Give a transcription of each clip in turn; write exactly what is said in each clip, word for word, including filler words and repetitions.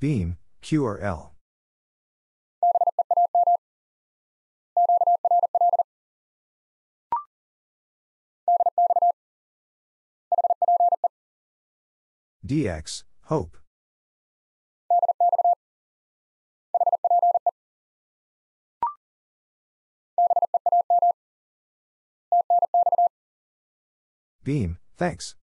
Beam, Q or L. D X, hope. Beam, thanks.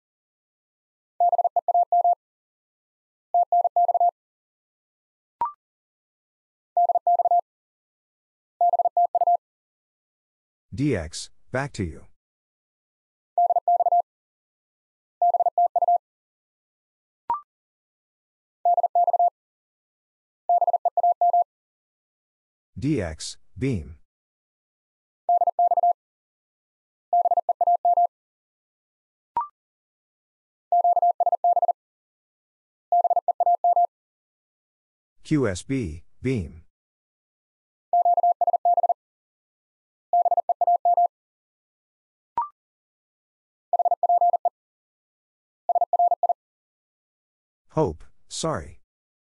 D X, back to you. D X, beam. Q S B, beam. Hope, sorry.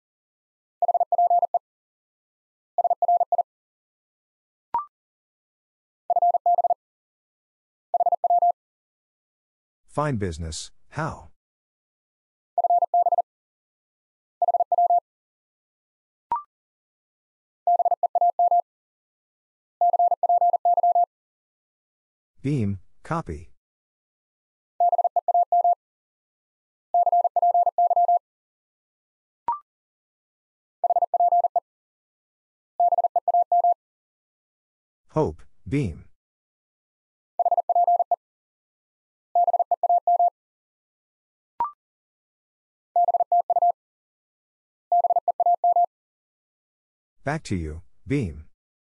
Fine business, how? Beam, copy. Hope, beam. Back to you, beam.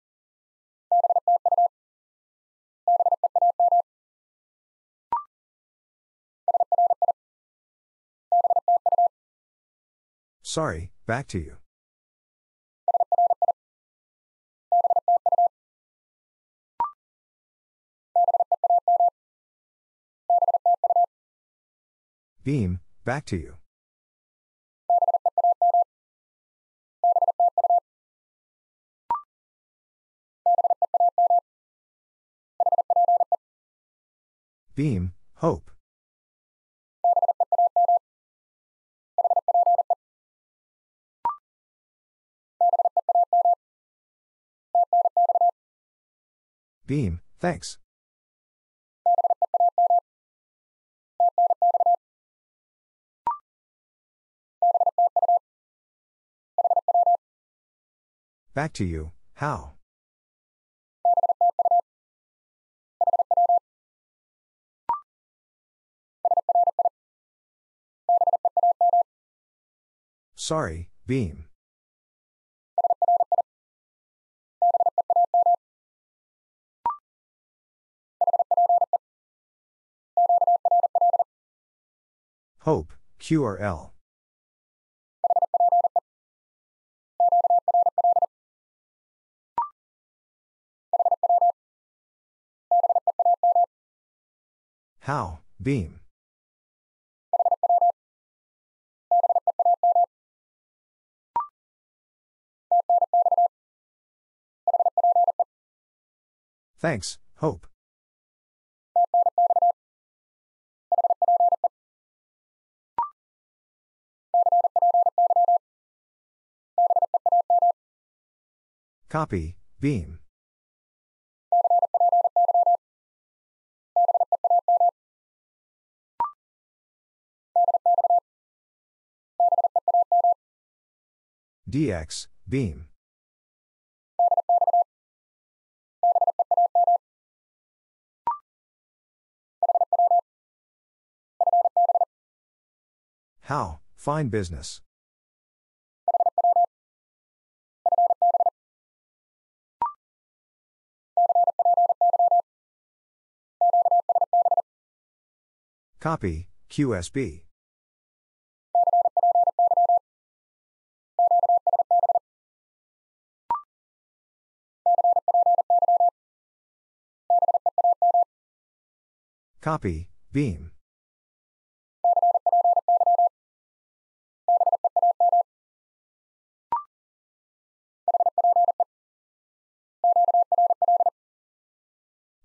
Sorry, back to you. Beam, back to you. Beam, hope. Beam, thanks. Back to you, how? Sorry, beam. Hope, Q or L. How, beam. Thanks, hope. Copy, beam. D X, beam. How, fine business. Copy, Q S B. Copy, beam.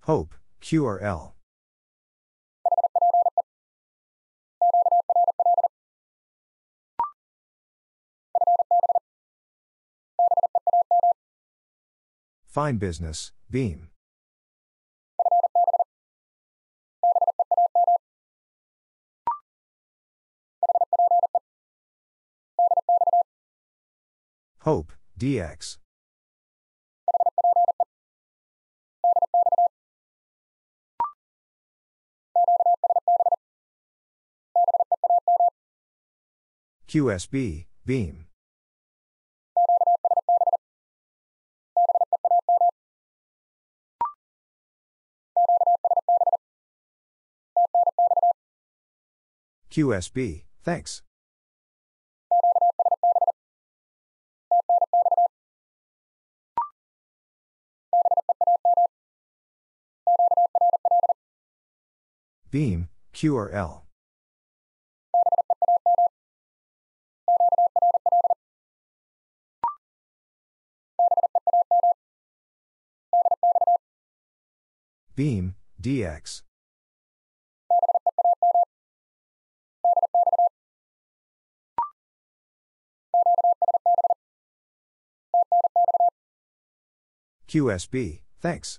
Hope, Q R L. Find business, Beam. Hope, D X. Q S B, Beam. Q S B, thanks. Beam, Q R L. Beam, D X. Q S B, thanks.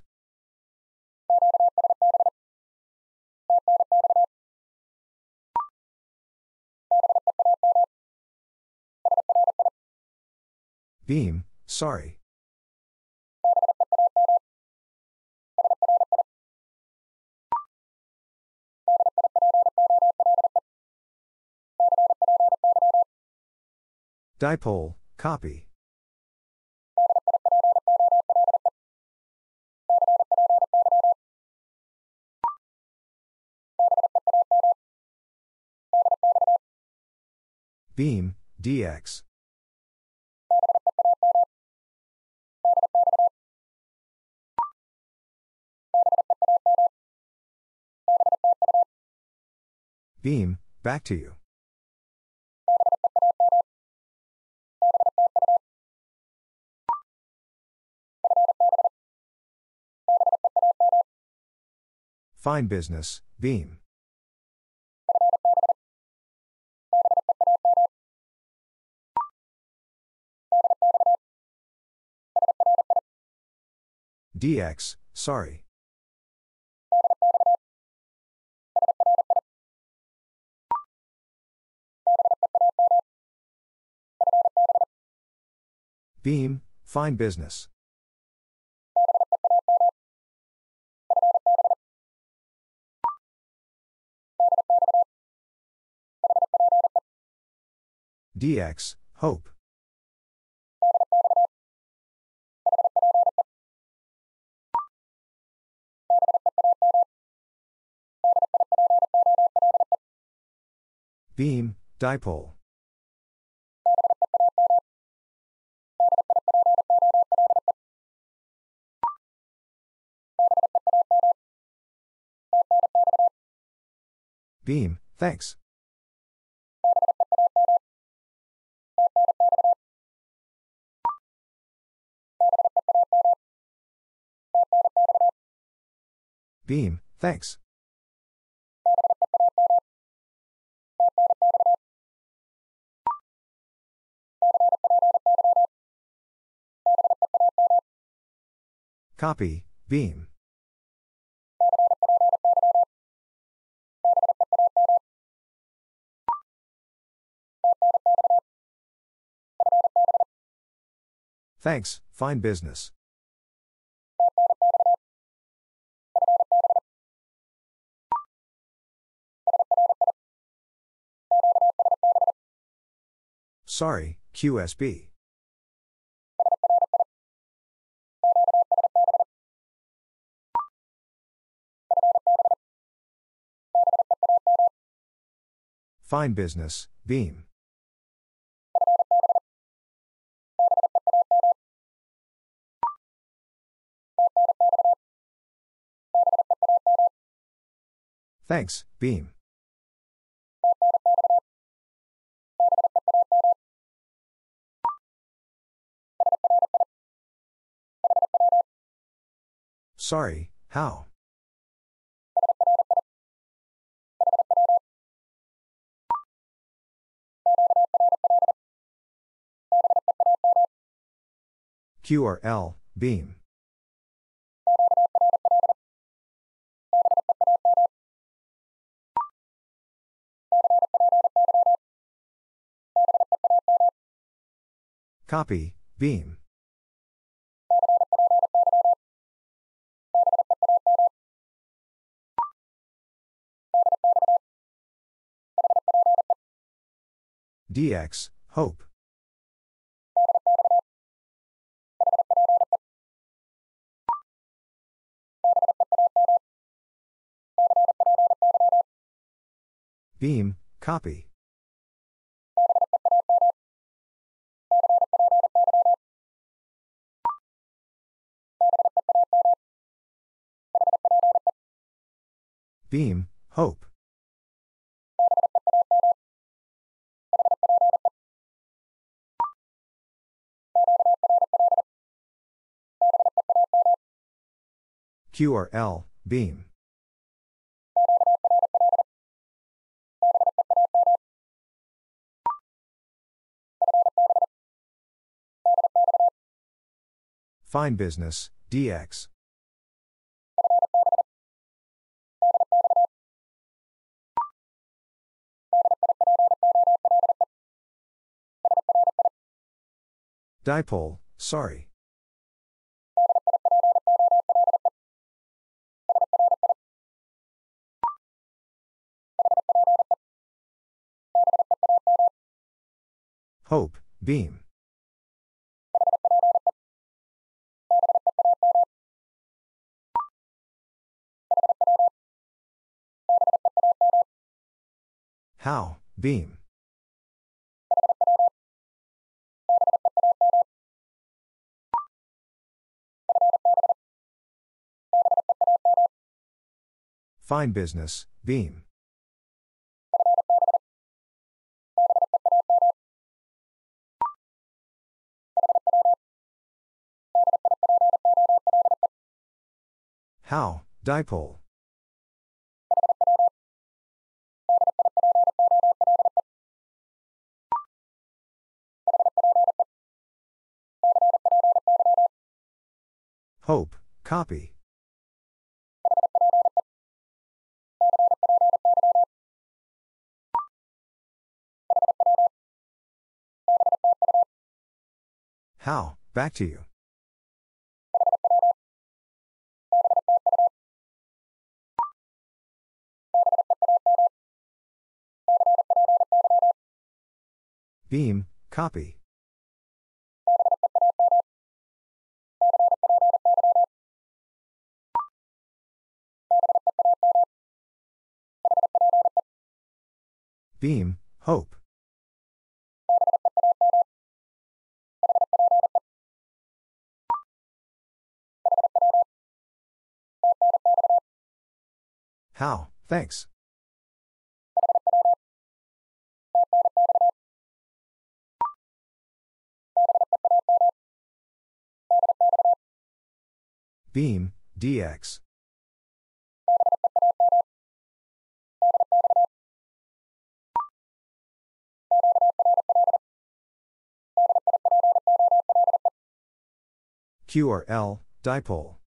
Beam, sorry. Dipole, copy. Beam, D X. Beam, back to you. Find business, Beam. D X, sorry. Beam, find business. D X, hope. Beam, dipole. Beam, thanks. Beam, thanks. Copy, Beam. Thanks, fine business. Sorry, Q S B. Fine business, Beam. Thanks, Beam. Sorry, how? Q R L, beam. Copy, beam. D X, hope. Beam, copy. Beam, hope. Q R L, beam. Fine business, D X. Dipole, sorry. Hope, beam. How, beam. Fine business, beam. How, dipole. Hope, copy. How, back to you. Beam, copy. Beam, hope. How, thanks. Beam, D X. Q R L, dipole.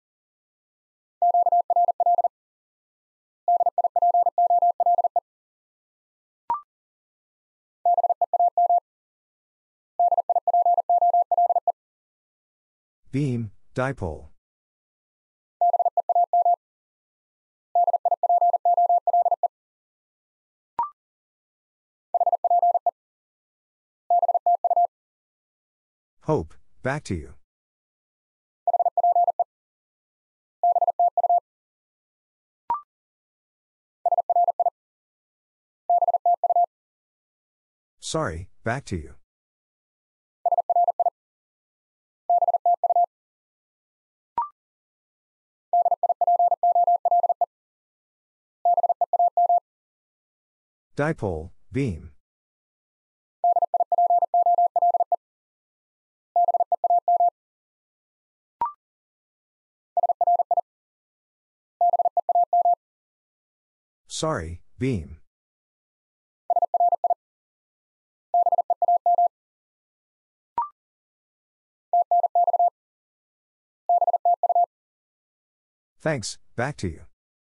Beam, dipole. Hope, back to you. Sorry, back to you. Dipole, beam. Sorry, beam. Thanks, back to you.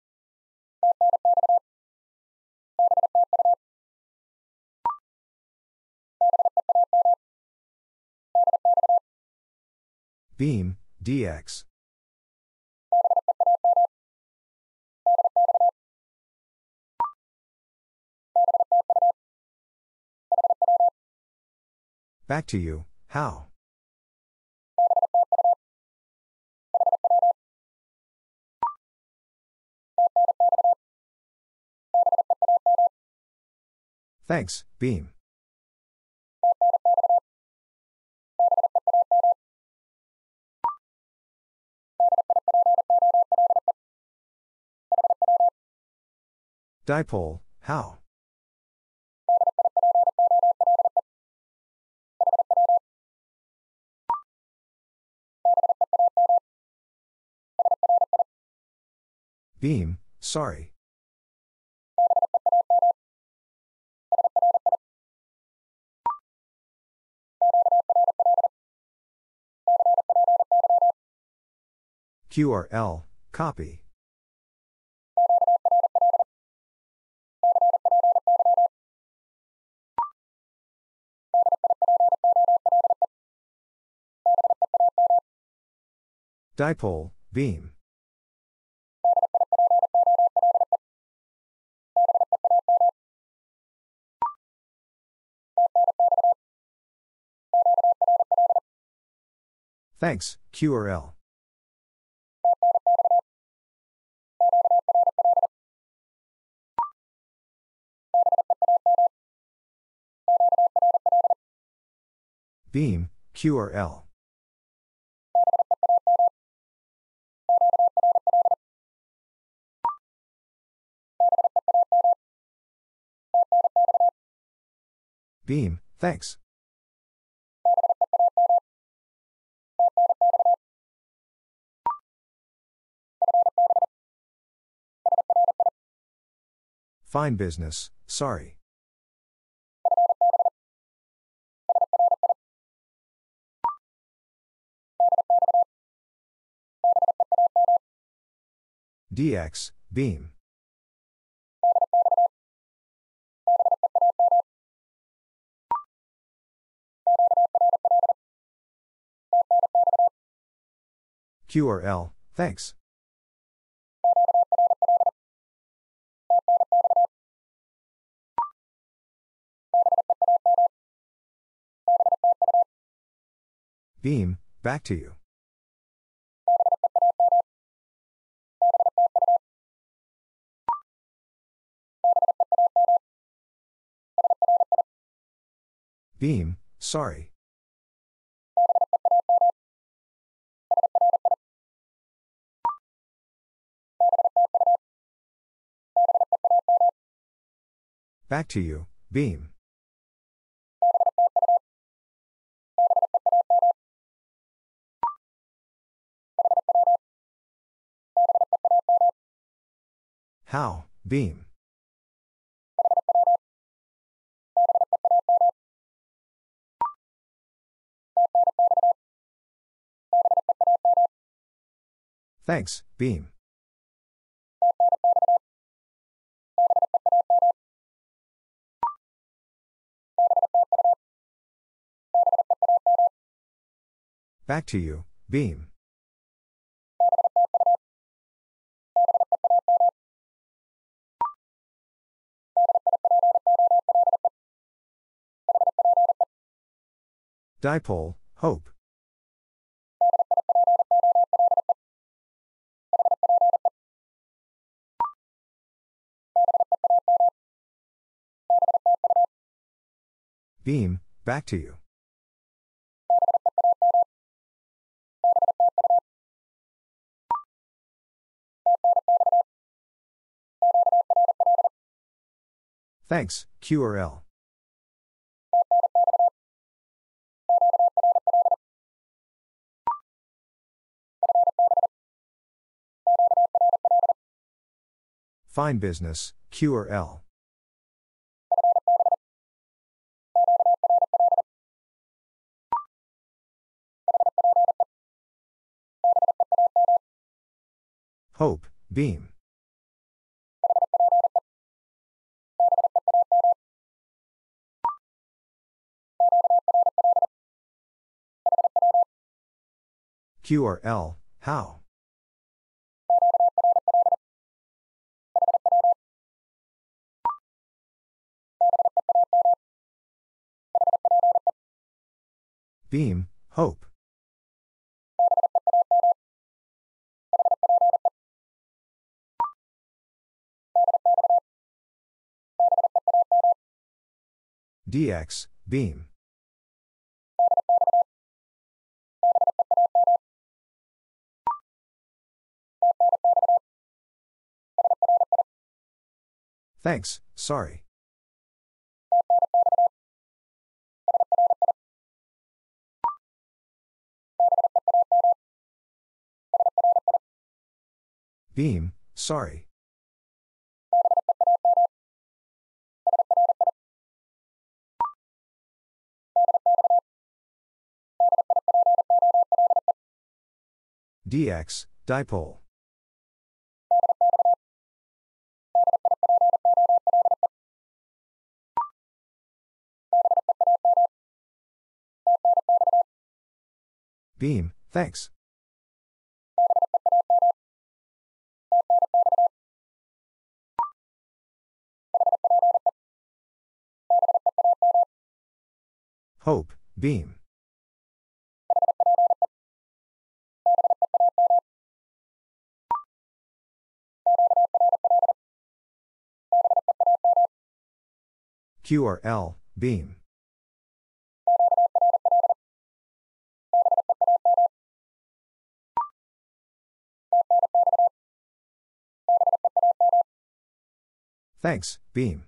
Beam, dx. Back to you, how? Thanks, beam. Dipole, how? Beam, sorry. Q R L, copy. Dipole, beam. Thanks, Q R L. Beam, Q R L. Beam, thanks. Fine business, sorry. Dx, beam. Q R L, thanks. Beam, back to you. Beam, sorry. Back to you, beam. How, beam. Thanks, beam. Back to you, beam. Dipole, hope. Beam, back to you. Thanks, Q R L. Fine business, Q R L. Hope, beam. Q R L, how. Beam, hope. D X, beam. Thanks, sorry. Beam, sorry. D X, dipole. Beam, thanks. Hope, beam. Q R L, beam. Thanks, beam.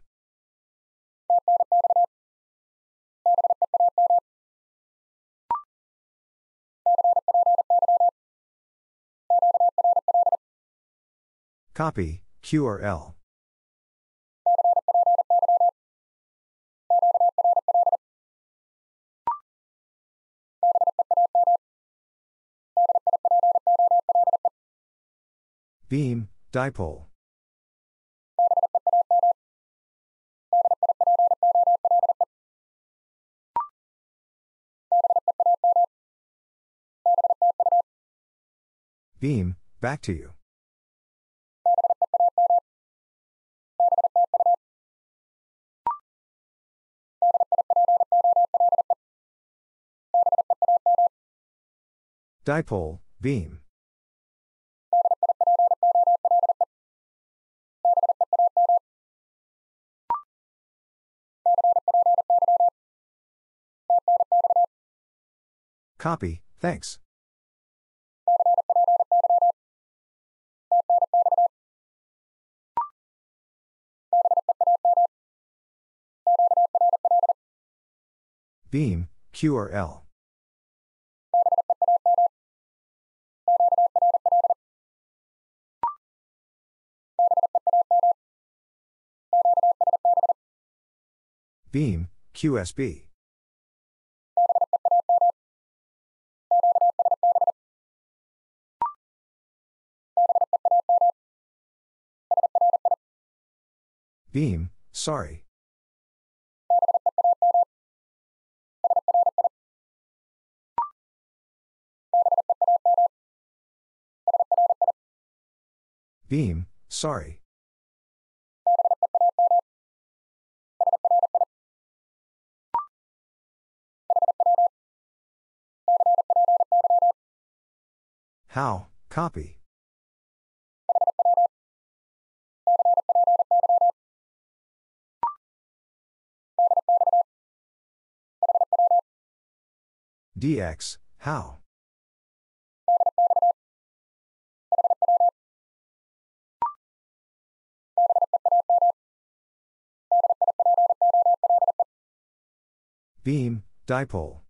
Copy, Q R L. Beam, dipole. Beam, back to you. Dipole, beam. Copy, thanks. Beam, Q R L. Beam, Q S B. Beam, sorry. Beam, sorry. How, copy. D X, how. Beam, dipole.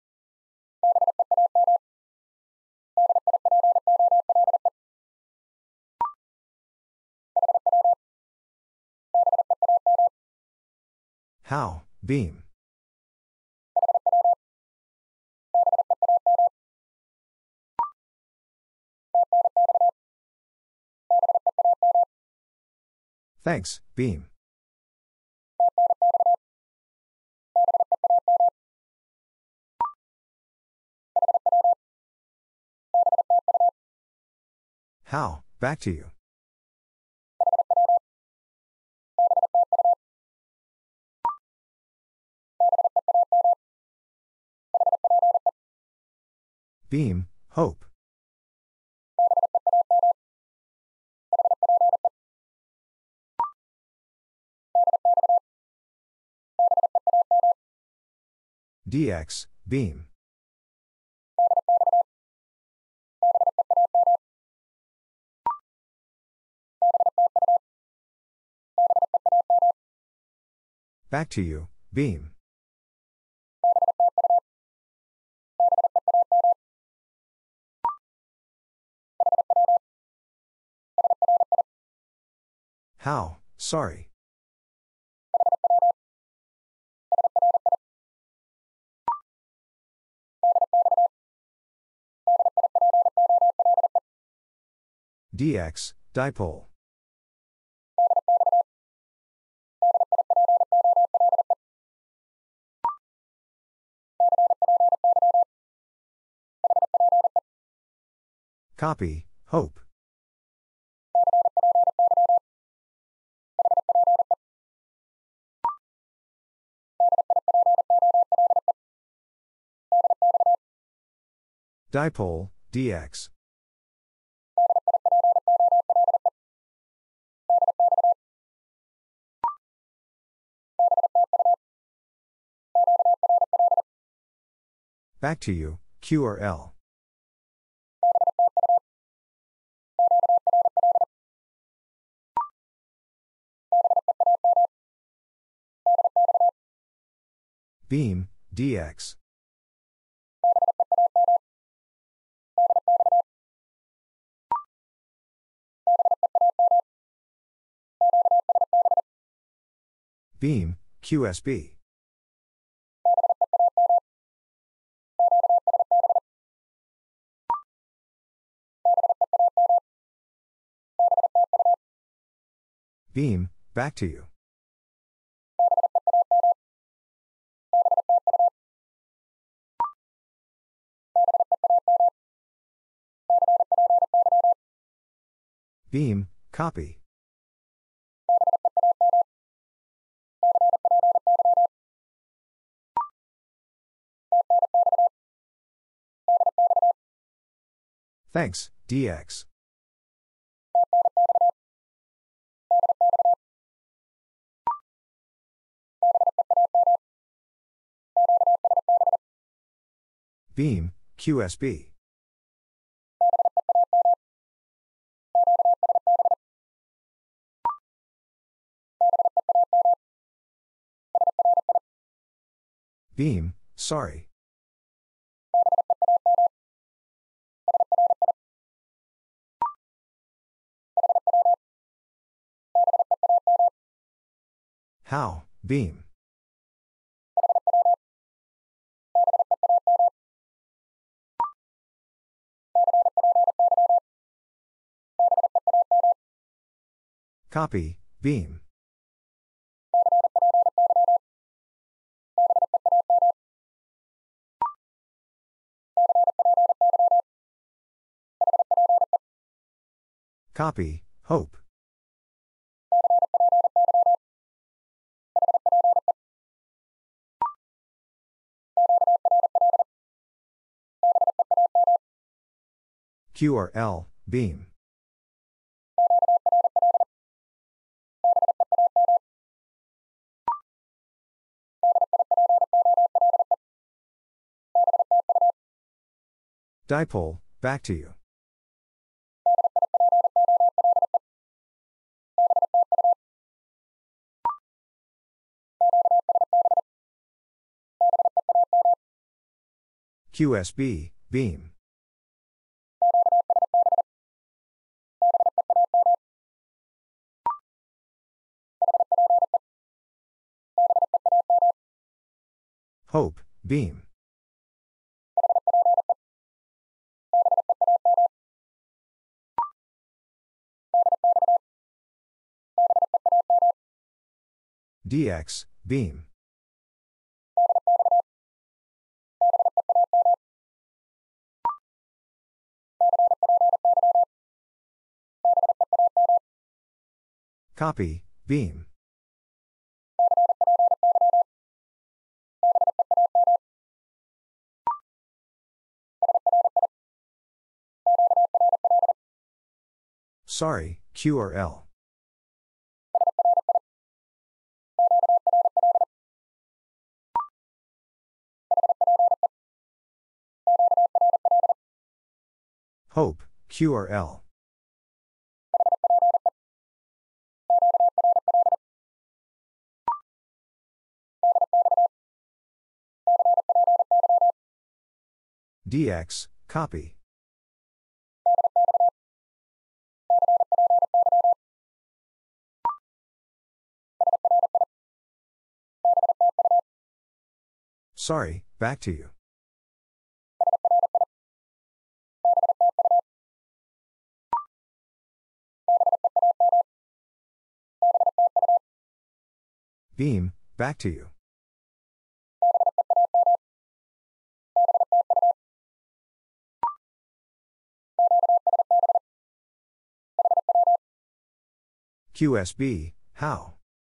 How, beam. Thanks, beam. How, back to you. Beam, hope. D X, beam. Back to you, beam. How, sorry. D X, dipole. Copy, hope. Dipole, D X. Back to you, Q or L. Beam, D X. Beam, Q S B. Beam, back to you. Beam, copy. Thanks, D X. Beam, Q S B. Beam, sorry. How, beam. Copy, beam. Copy, hope. Q or L, beam. Dipole, back to you. Q S B, beam. Hope, beam. D X, beam. Copy, beam. Sorry, Q or L. Hope, Q or L. D X, copy. Sorry, back to you. Beam, back to you. Q S B, how?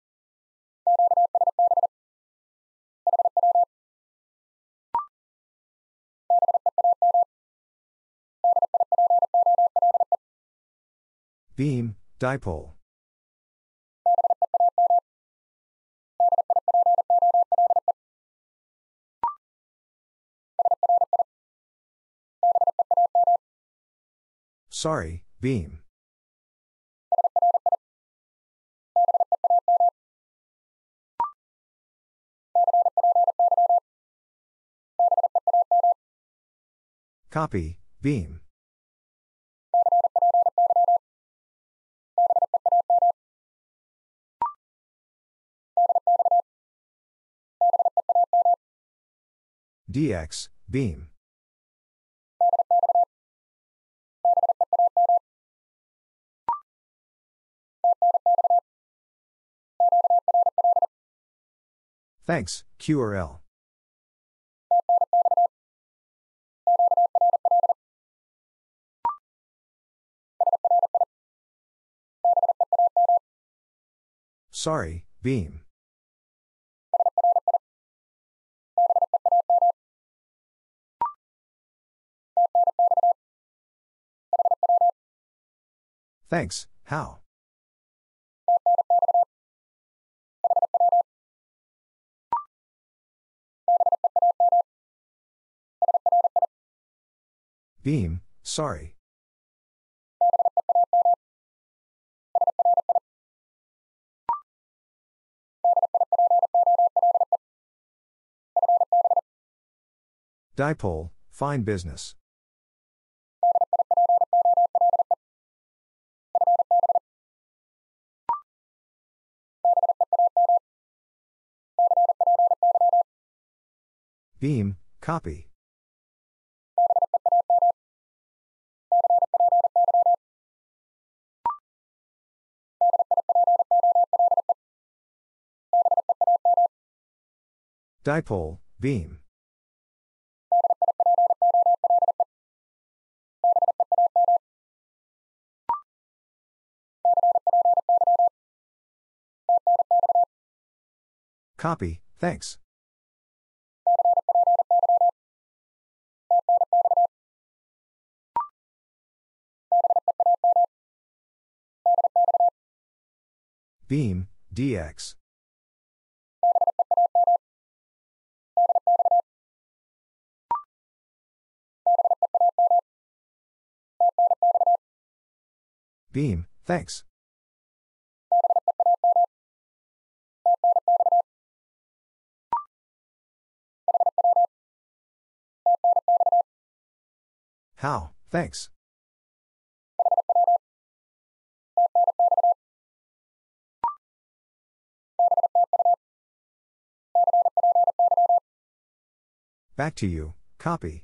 Beam, dipole. Sorry, beam. Copy, beam. D X, beam. Thanks, Q or L. Sorry, beam. Thanks, how? Beam, sorry. Dipole, fine business. Beam, copy. Dipole, beam. Copy, thanks. Beam, D X. Beam, thanks. How, thanks. Back to you, copy.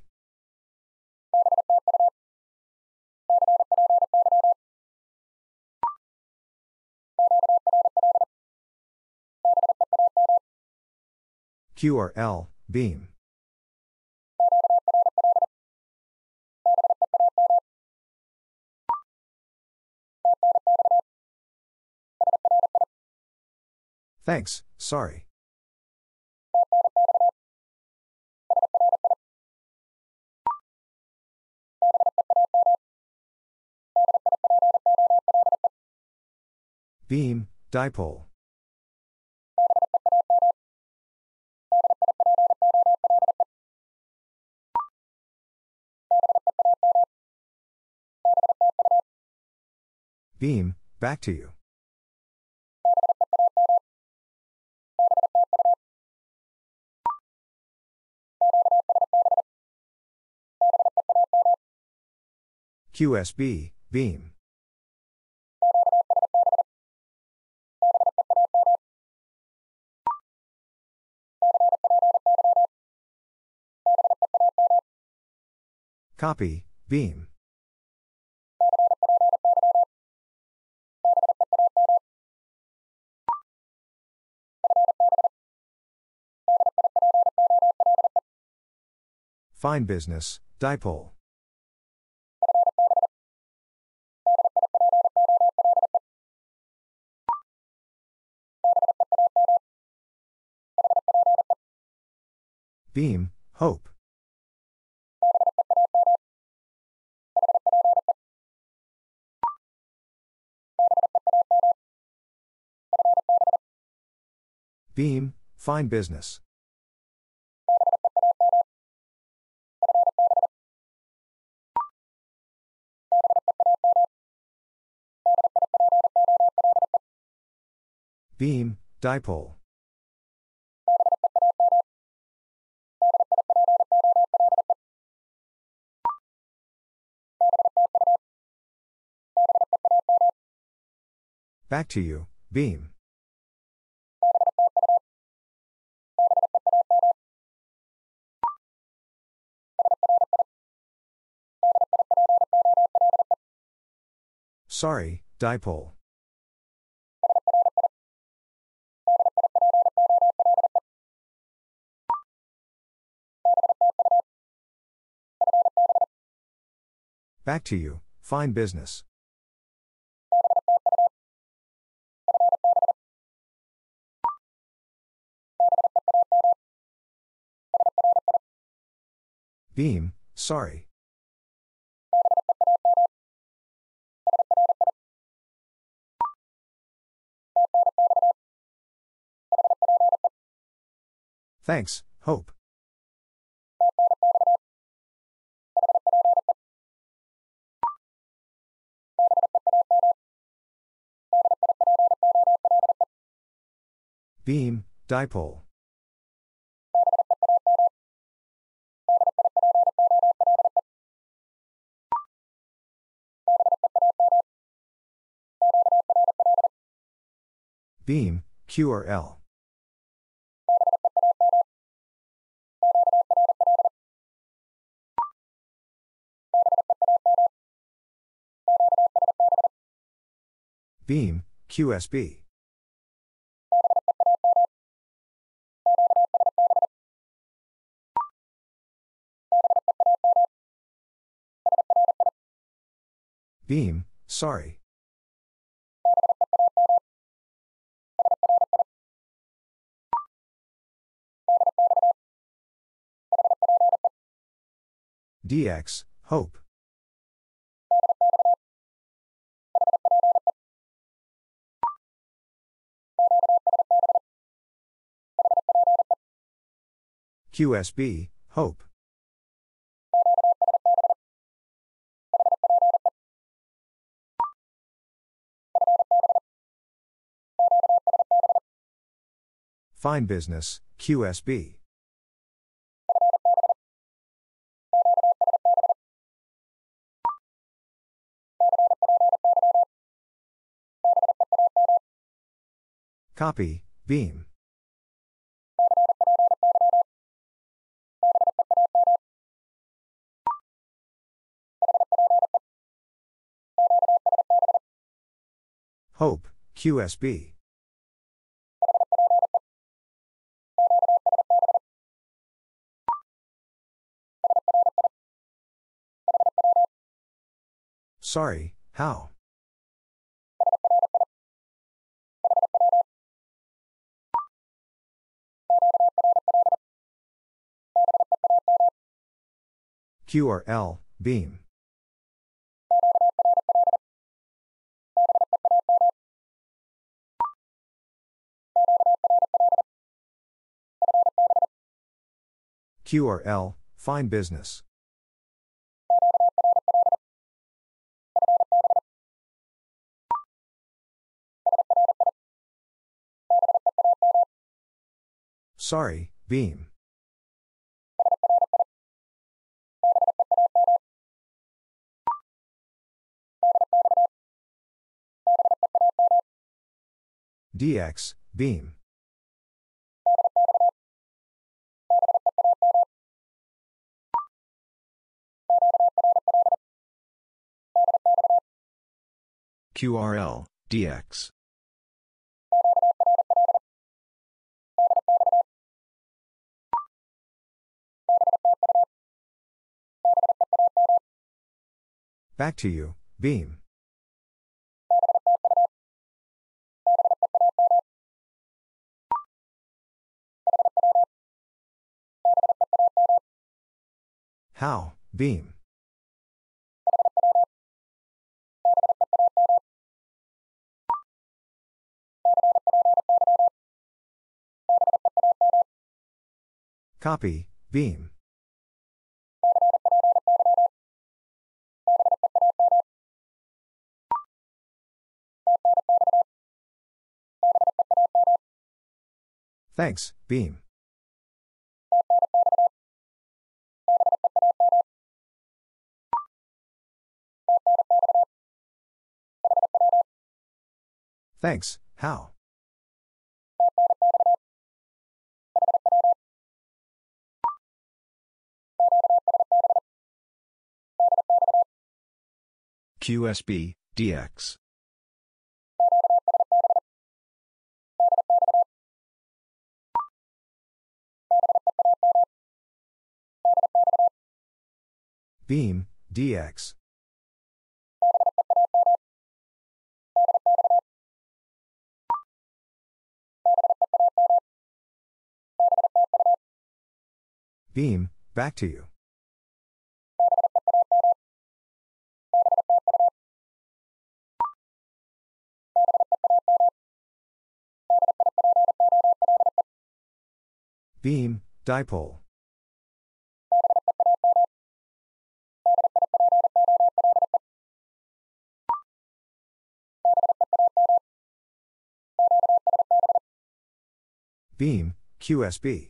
Q R L, beam. Thanks, sorry. Beam, dipole. Beam, back to you. Q S B, beam. Copy, beam. Fine business, dipole. Beam, hope. Beam, fine business. Beam, dipole. Back to you, beam. Sorry, dipole. Back to you, fine business. Beam, sorry. Thanks, hope. Beam, dipole. Beam, Q R L. Beam, Q S B. Beam, sorry. D X, hope. Q S B, hope. Fine business, Q S B. Copy, beam. Hope, Q S B. Sorry, how? Q R L, beam. Q R L, fine business. Sorry, beam. D X, beam. Q R L, D X. Back to you, beam. How, beam. Copy, beam. Thanks, beam. Thanks, how? Q S B, D X. Beam, D X. Beam, back to you. Beam, dipole. Beam, Q S B.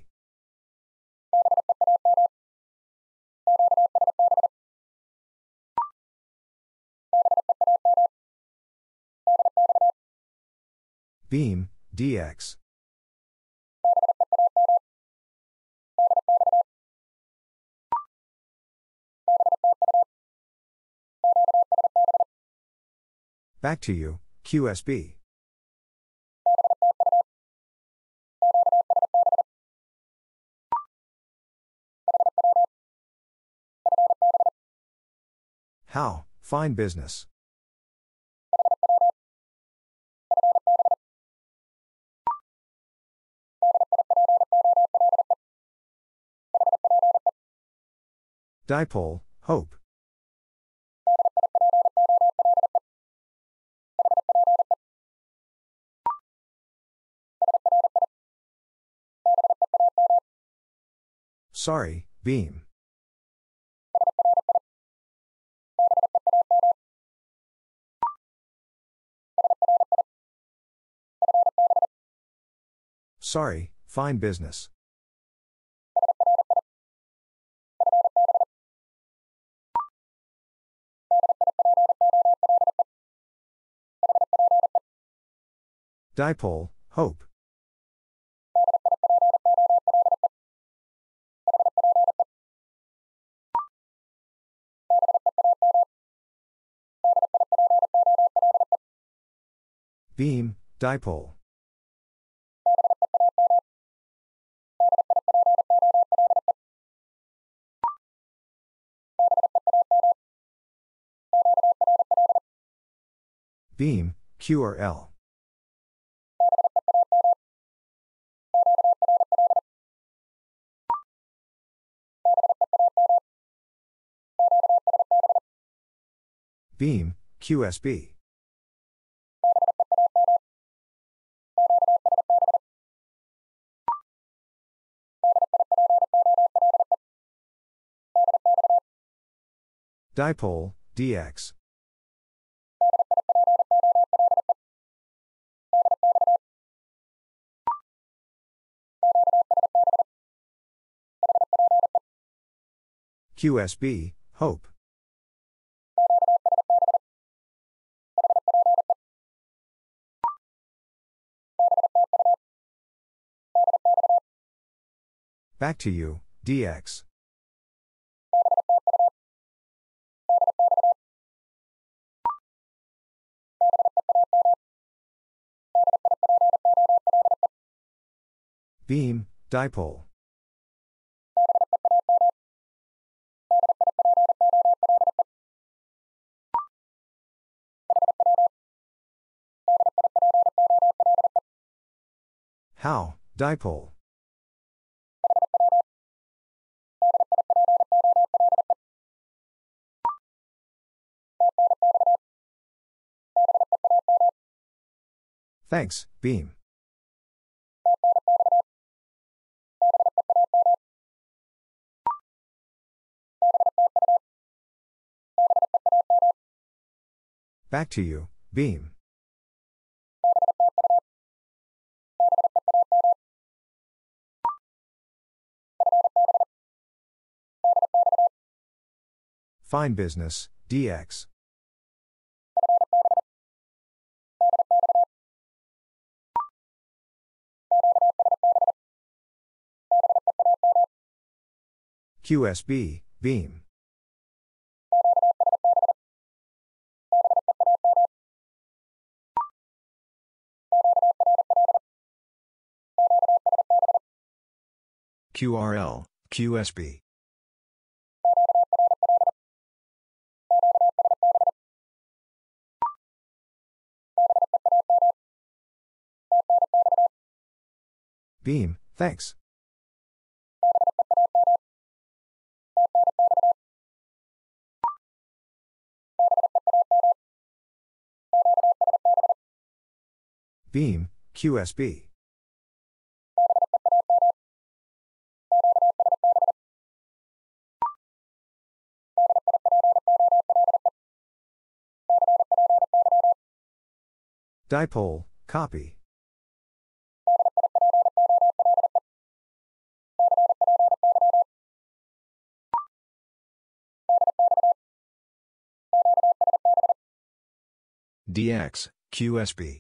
Beam, D X. Back to you, Q S B. How, fine business. Dipole, hope. Sorry, beam. Sorry, fine business. Dipole, hope. Beam, dipole. Beam, Q or L. Beam, Q S B. Dipole, D X. Q S B, Hope. Back to you, D X. Beam, dipole. How, dipole. Thanks, beam. Back to you, beam. Fine business, D X. Q S B, beam. Q R L, Q S B. Beam, thanks. Beam, Q S B. Dipole, copy. D X, Q S B.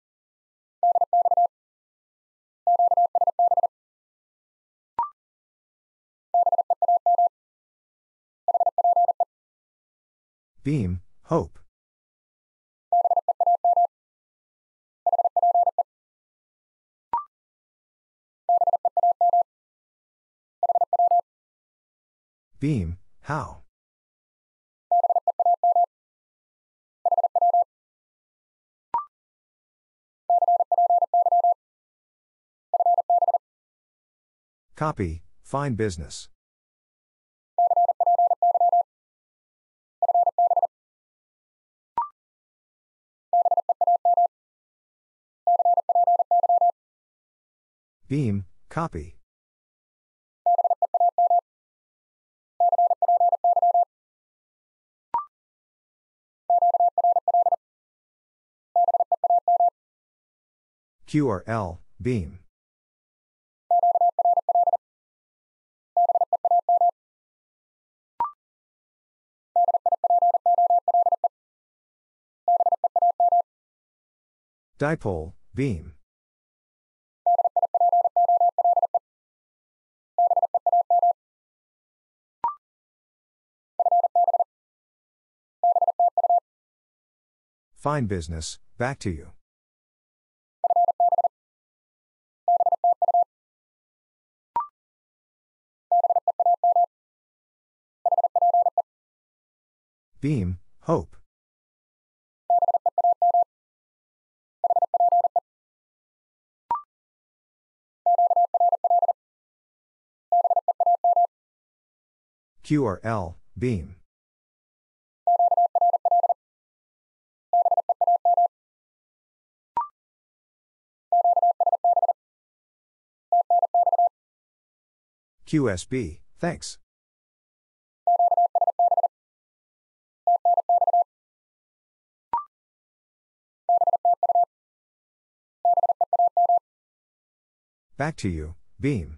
Beam, hope. Beam, how. Copy, fine business. Beam, copy. Q R L, beam. Dipole, beam. Fine business, back to you. Beam, hope. Q R L, beam. Q S B, thanks. Back to you, beam.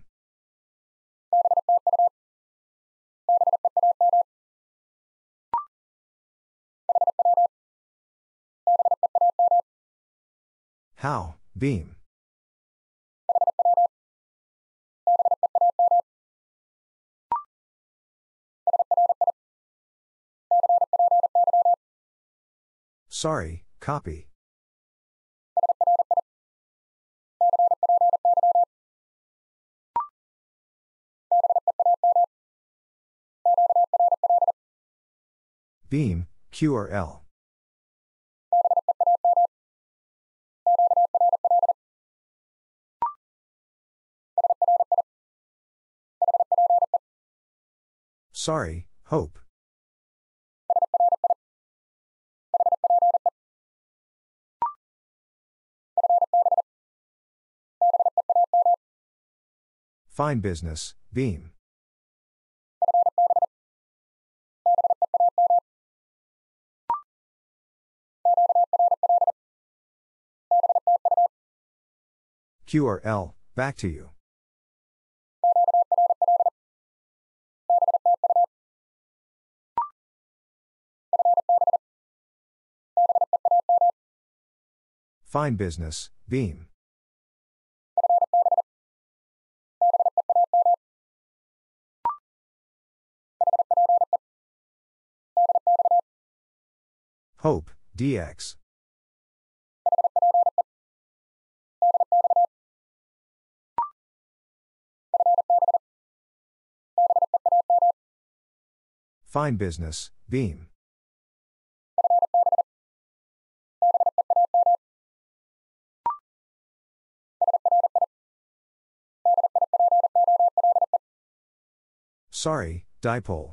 How, beam. Sorry, copy. Beam, Q R L. Sorry, hope. Fine business, beam. Q R L, back to you. Fine business, beam. Hope, D X. Fine business, beam. Sorry, dipole.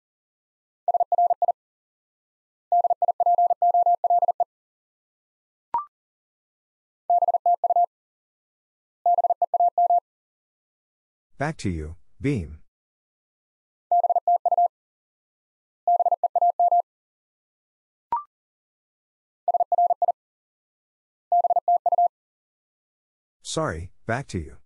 Back to you, beam. Sorry, back to you.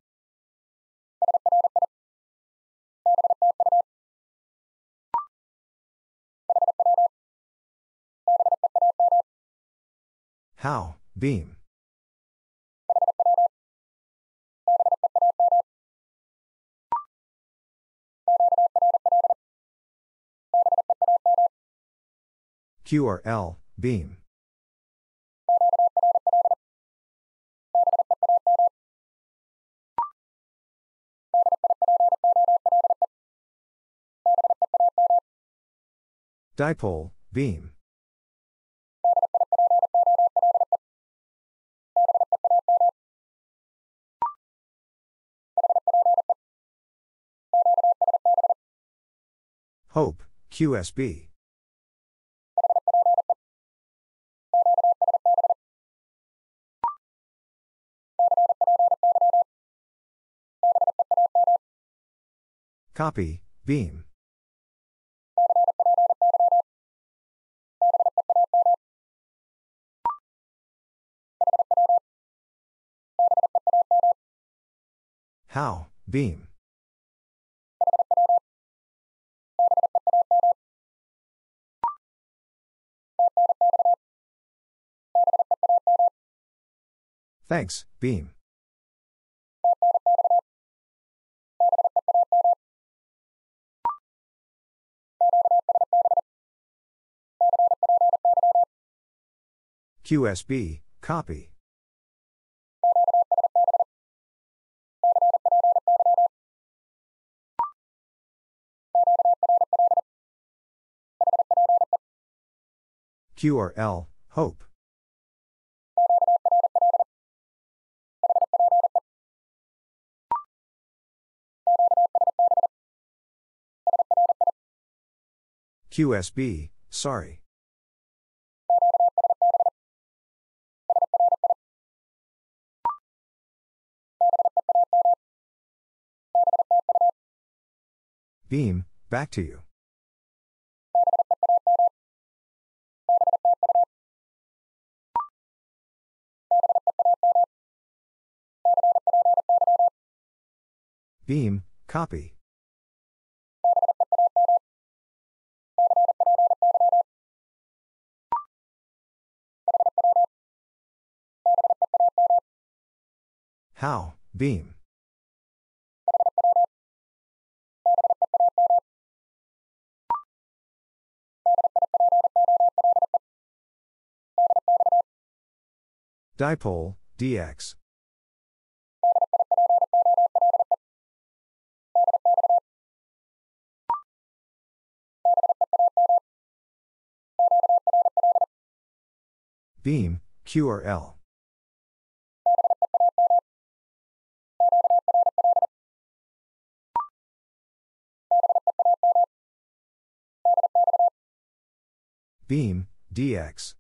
How, beam. Q R L, beam. Dipole, beam. Hope, Q S B. Copy, beam. How, beam. Thanks, beam. Q S B, copy. Q R L, hope. Q S B, sorry. Beam, back to you. Beam, copy. How, beam. Dipole, D X. Beam, Q or L. Beam, D X.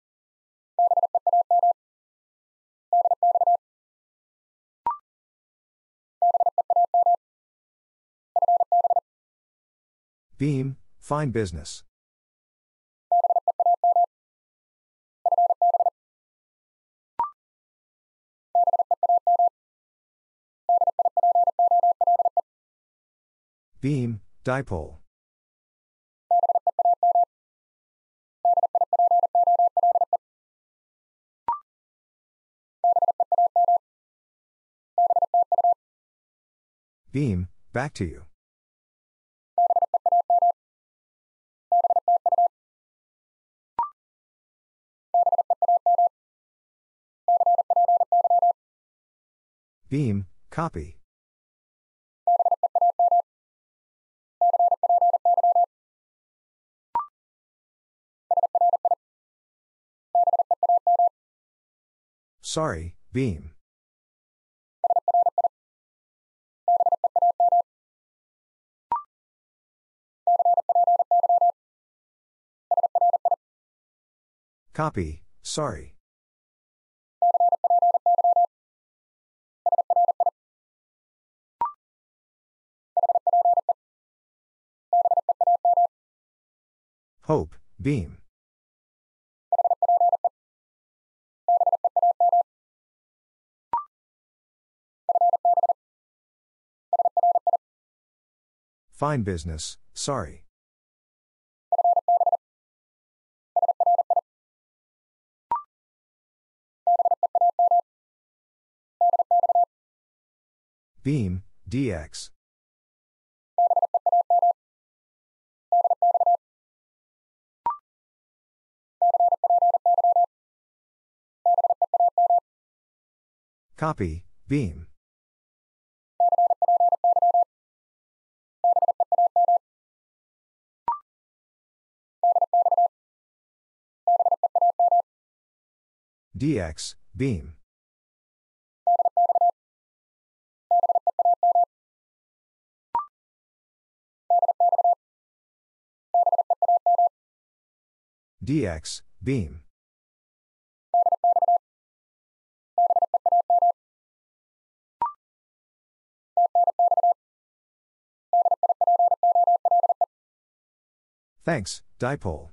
Beam, fine business. Beam, dipole. Beam, back to you. Beam, copy. Sorry, beam. Copy, sorry. Hope, beam. Fine business, sorry. Beam, D X. Copy, beam. D X, beam. D X, beam. Thanks, dipole.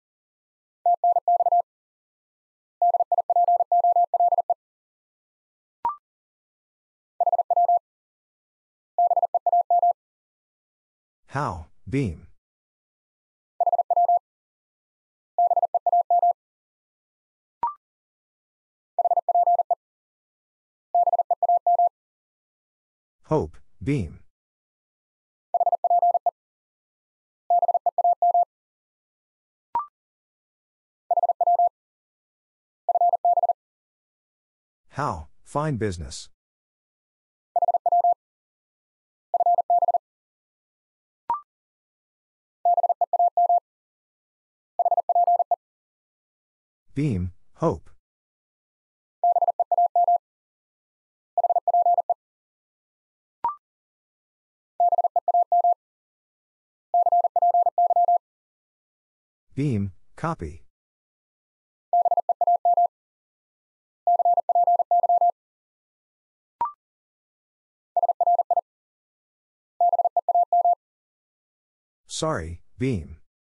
How, beam. Hope, beam. How, fine business. Beam, hope. Beam, copy. Sorry, beam.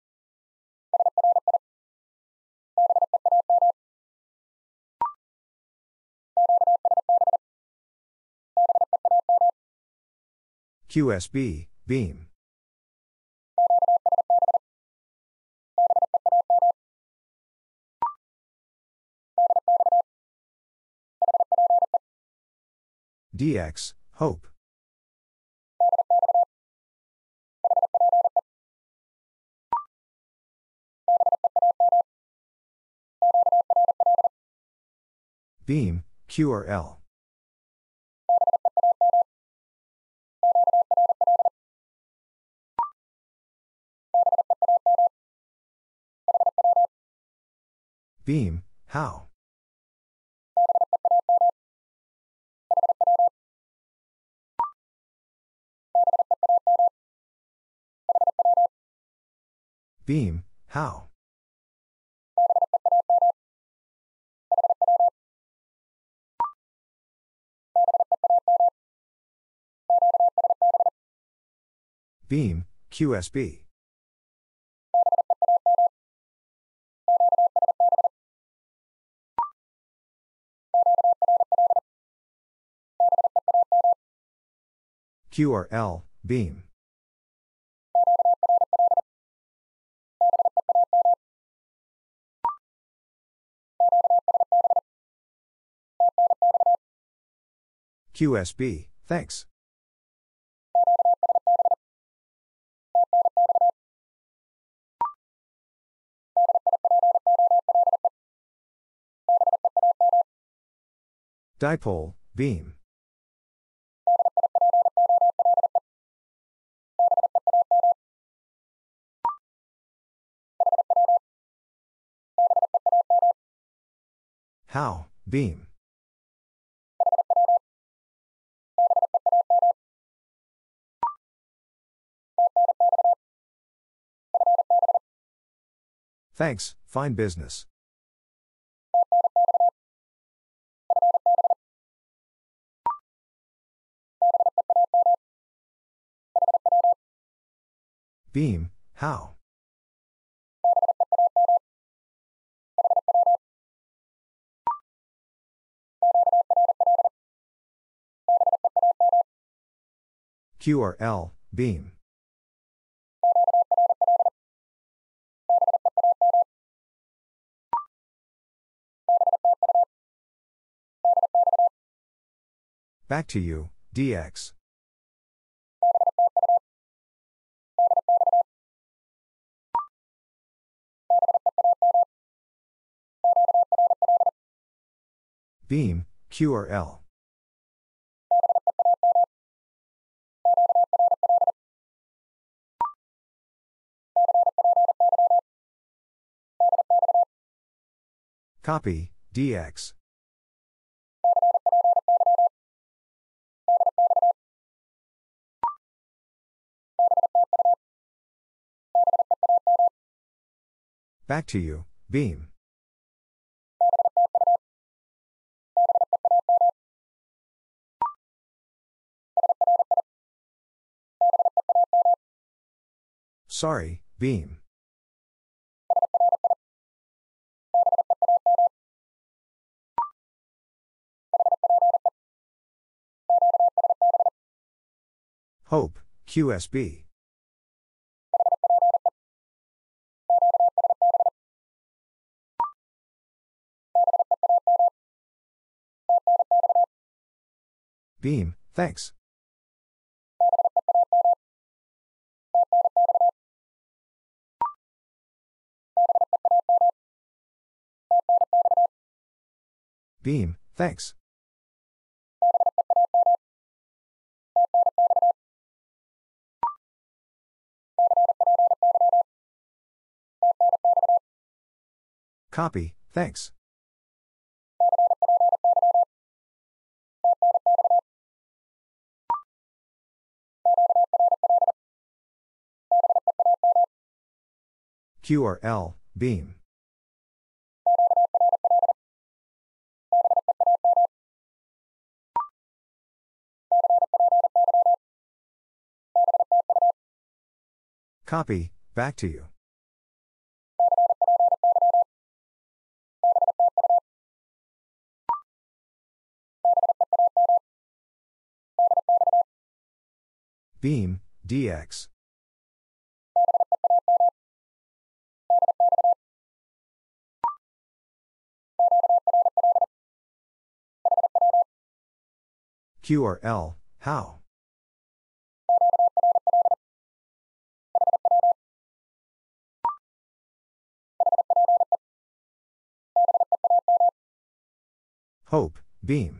Q S B, beam. D X, hope. Beam, Q or L. Beam, how? Beam, how? Beam, Q S B. Q or L, beam. Q S B, thanks. Dipole, beam. How, beam. Thanks, fine business. Beam, how? Q or L, beam. Back to you, D X. Beam, Q or L. Copy, D X. Back to you, beam. Sorry, beam. Hope, Q S B. Beam, thanks. Beam, thanks. Copy, thanks. Q R L, beam. Copy, back to you. Beam, D X. Q R L, how? Hope, beam.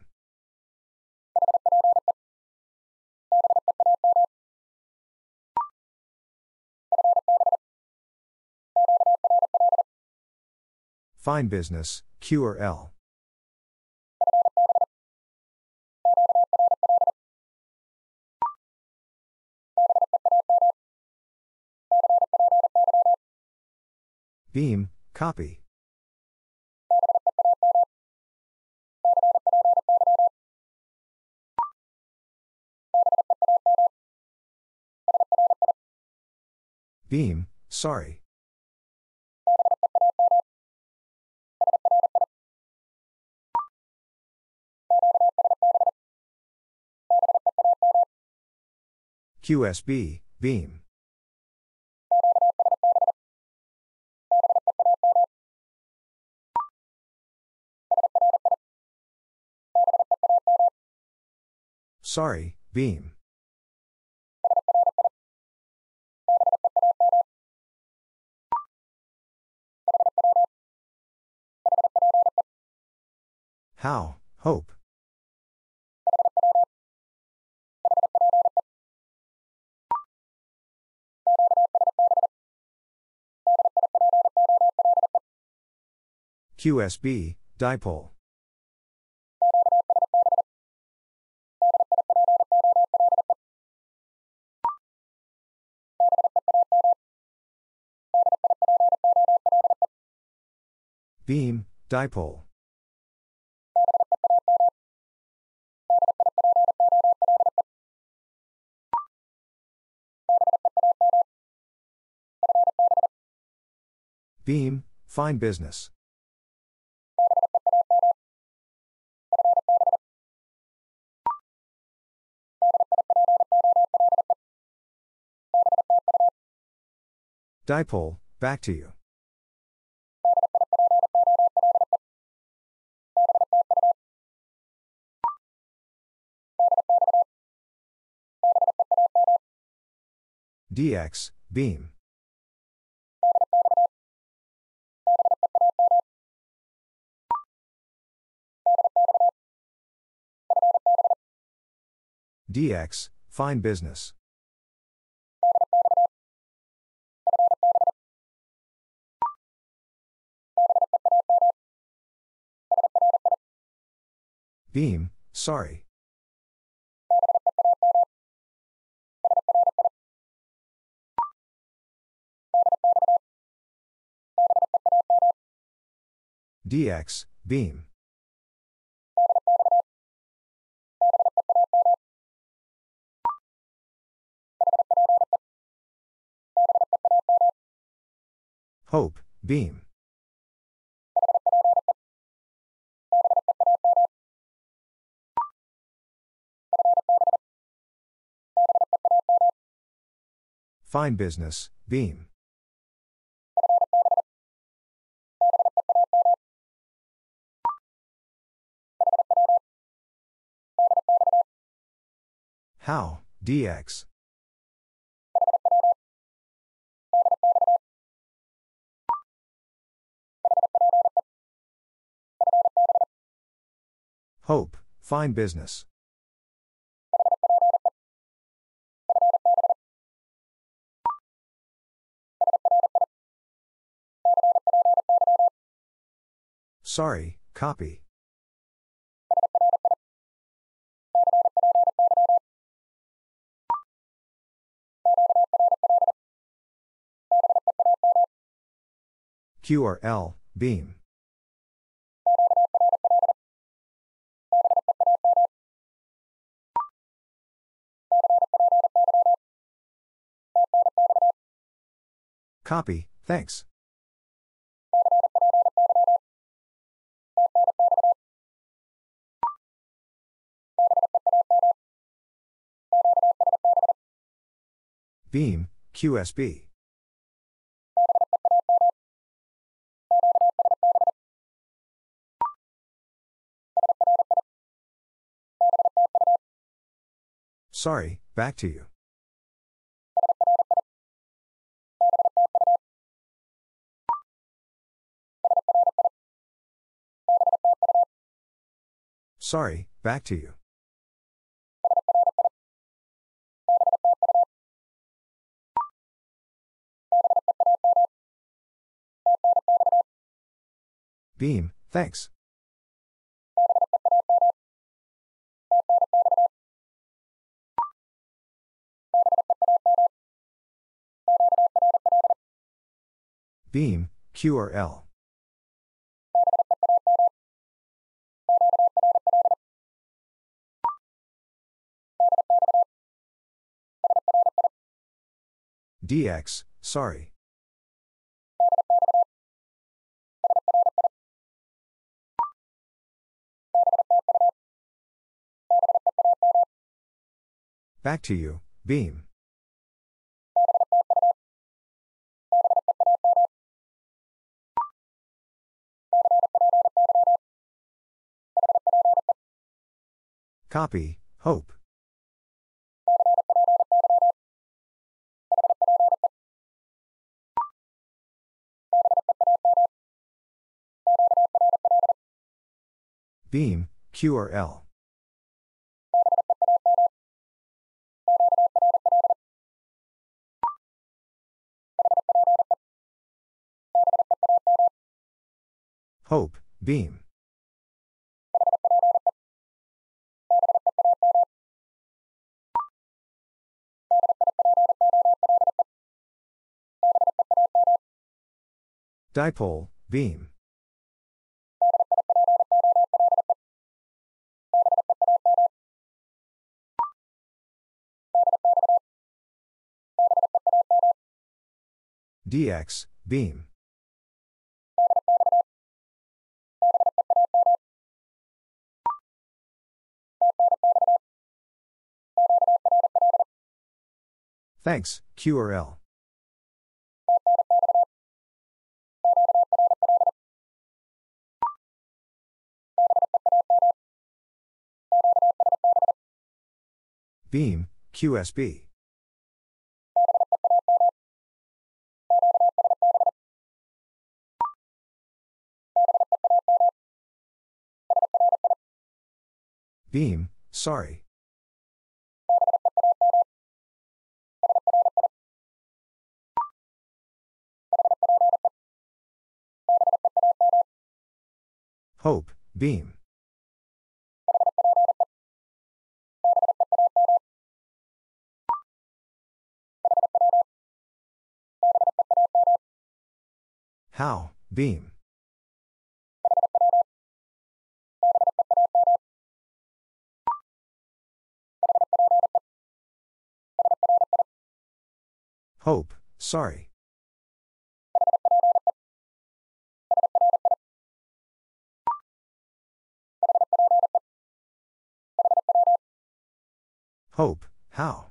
Fine business, Q R L. Beam, copy. Beam, sorry. Q S B, beam. Sorry, beam. How, hope. Q S B, dipole. Beam, dipole. Beam, fine business. Dipole, back to you. D X, beam. D X, fine business. Beam, sorry. D X, beam. Hope, beam. Fine business, beam. How, D X. Hope, fine business. Sorry, copy. Q R L, beam. Copy, thanks. Beam, Q S B. Sorry, back to you. Sorry, back to you. Beam, thanks. Beam, Q R L. D X, sorry. Back to you, beam. Copy, hope. Beam, Q R L. Hope, beam. Dipole, beam. D X, beam. Thanks, Q R L. Beam, Q S B. Beam, sorry. Hope, beam. How, beam. Hope, sorry. Hope, how.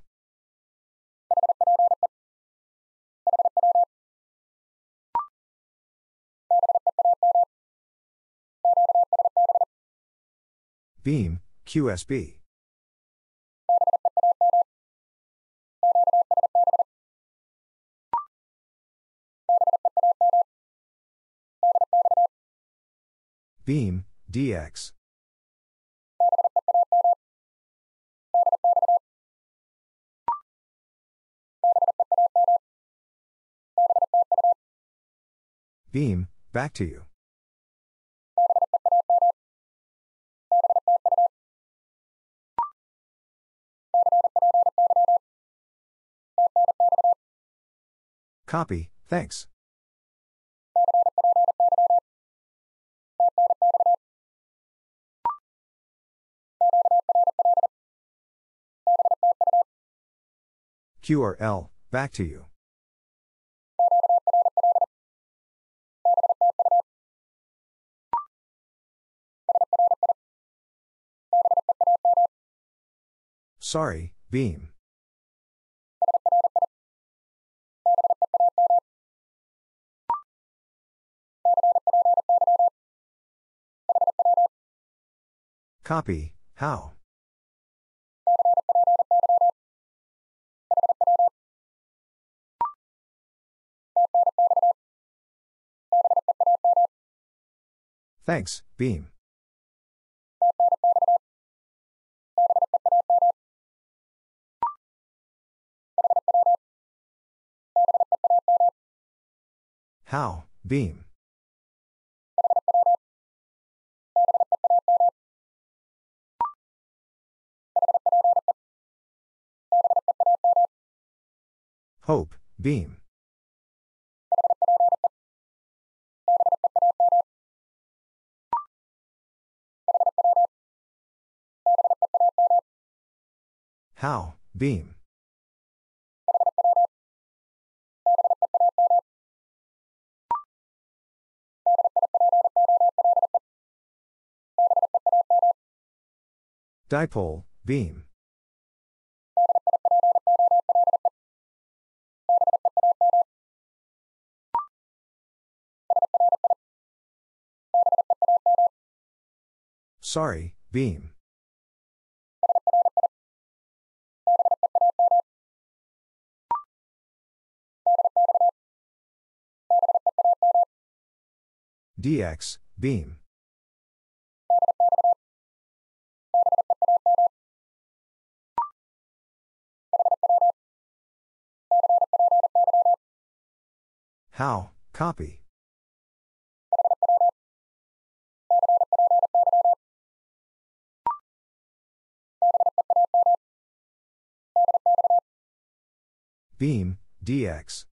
Beam, Q S B. Beam, D X. Beam, back to you. Copy, thanks. Q or L, back to you. Sorry, beam. Copy, how? Thanks, beam. How, beam. Hope, beam. How, beam. Dipole, beam. Sorry, beam. D X, beam. How, copy. Beam, D X.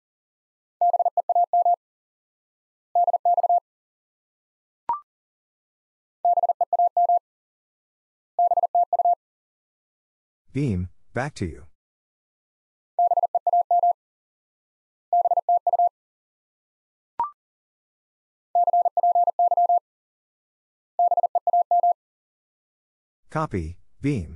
Beam, back to you. Copy, beam.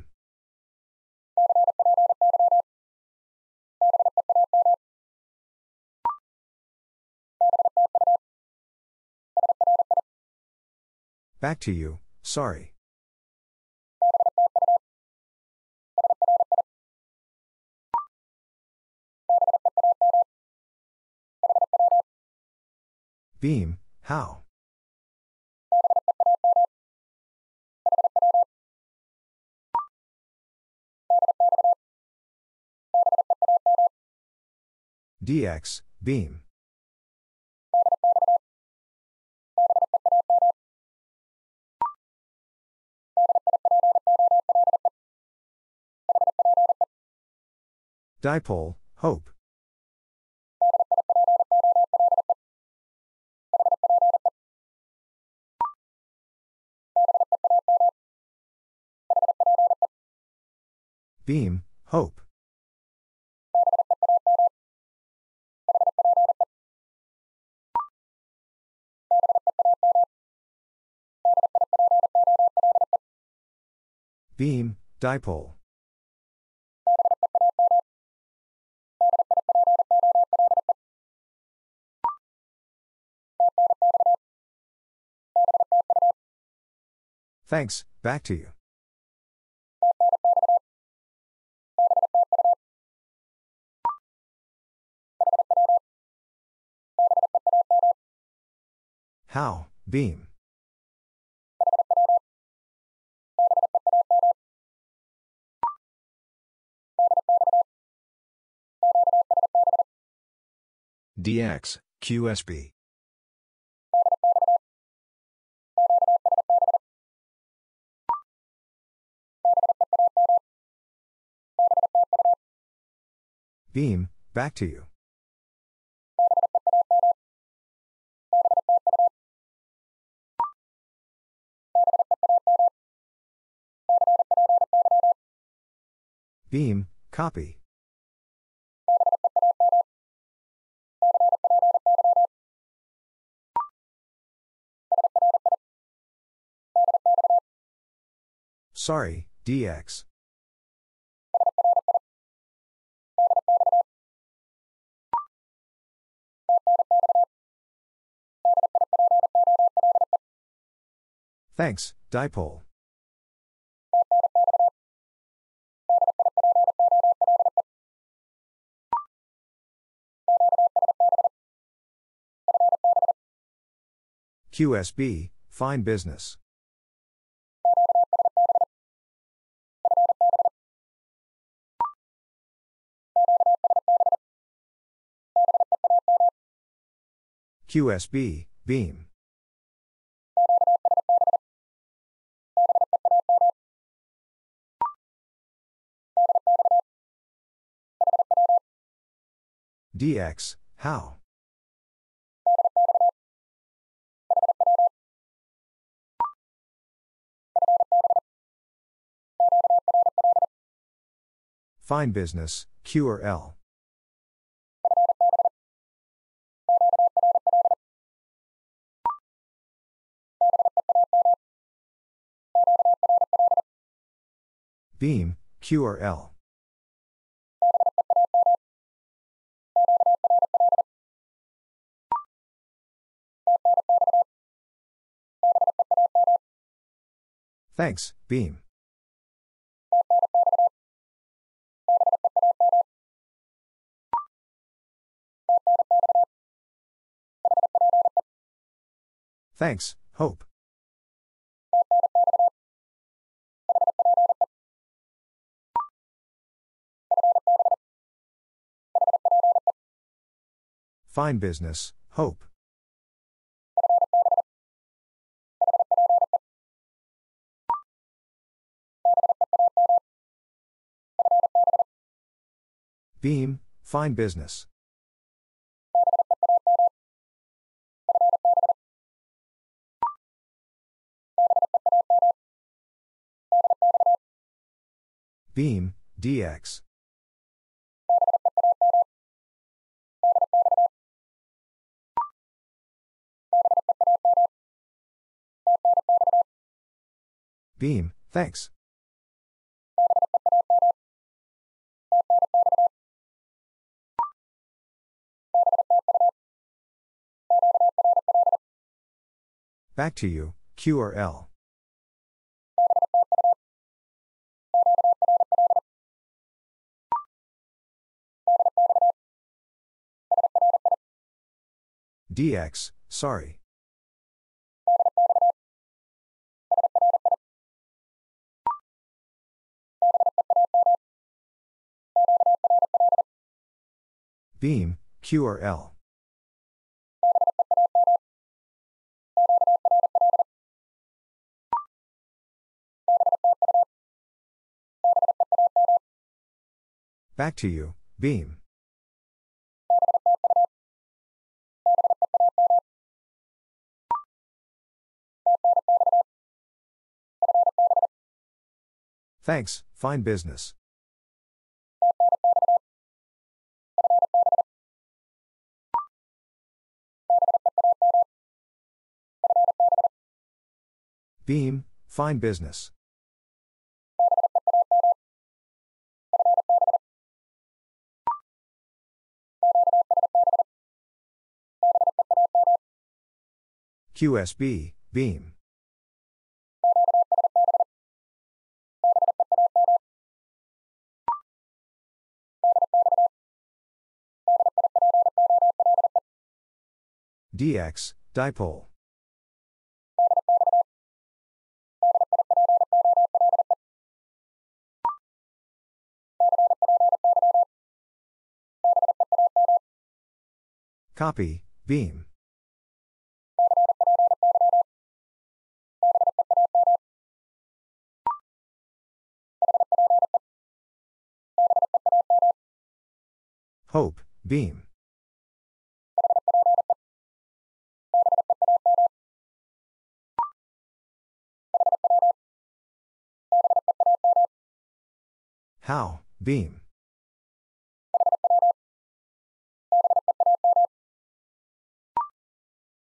Back to you, sorry. Beam, how? D X, beam. Dipole, hope. Beam, hope. Beam, dipole. Thanks, back to you. How, beam. D X, Q S B. Beam, back to you. Beam, copy. Sorry, D X. Thanks, dipole. Q S B, fine business. Q S B, beam. D X, how? Fine business, Q or L. Beam, Q or L. Thanks, beam. Thanks, hope. Fine business, hope. Beam, fine business. Beam, D X. Beam, thanks. Back to you, Q or L. D X, sorry. Beam, Q or L. Back to you, beam. Thanks, fine business. Beam, fine business. Q S B, beam. D X, dipole. Copy, beam. Hope, beam. How, beam.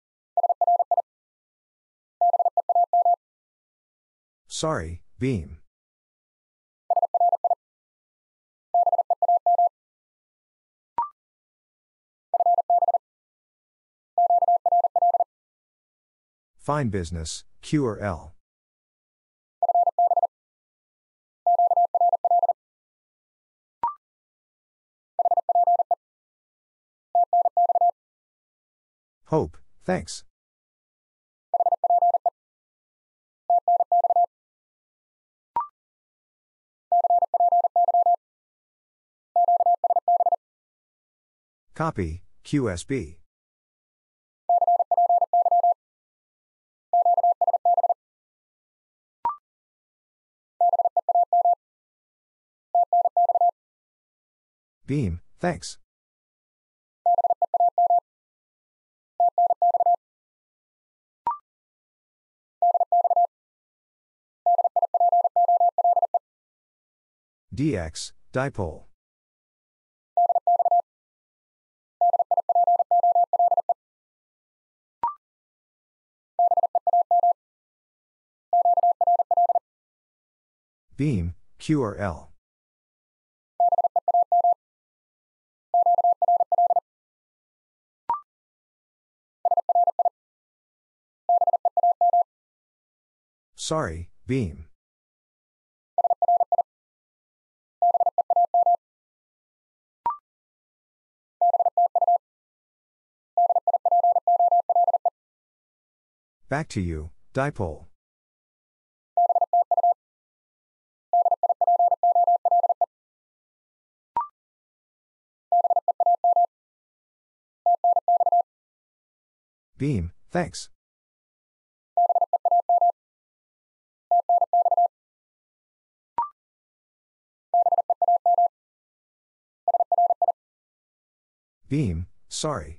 Sorry, beam. Fine business, Q or L. Hope, thanks. Copy, Q S B. Beam, thanks. D X, dipole. Beam, Q or L. Sorry, beam. Back to you, dipole. Beam, thanks. Beam, sorry.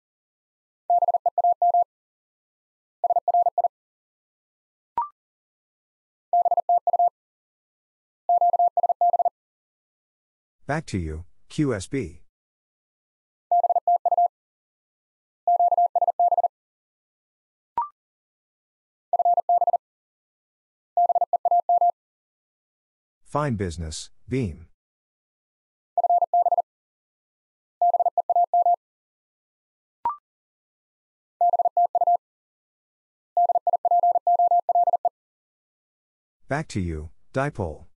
Back to you, Q S B. Fine business, beam. Back to you, dipole.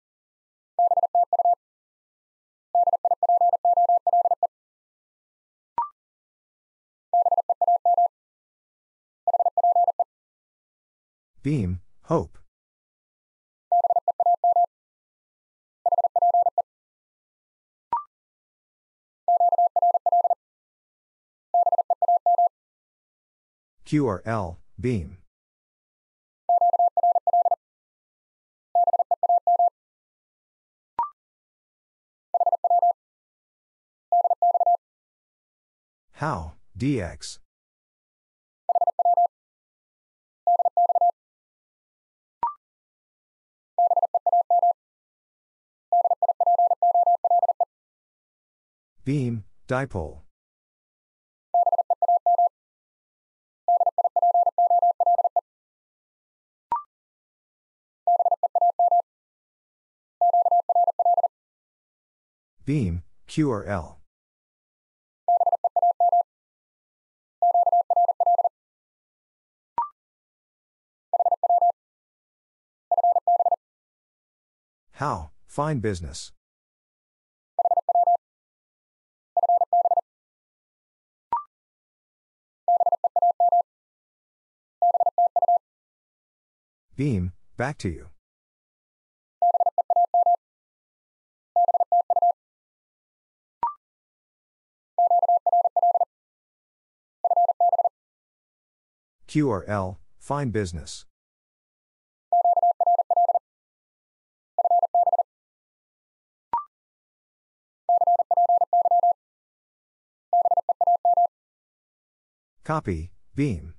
Beam, hope. Q or L, beam. How, D X. Beam, dipole. Beam, Q or L. How, fine business. Beam, back to you. Q or L, fine business. Copy, beam.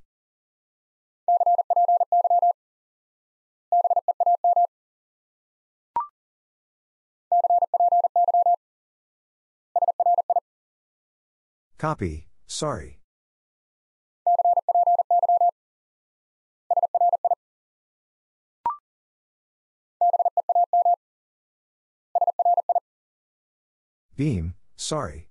Copy, sorry. Beam, sorry.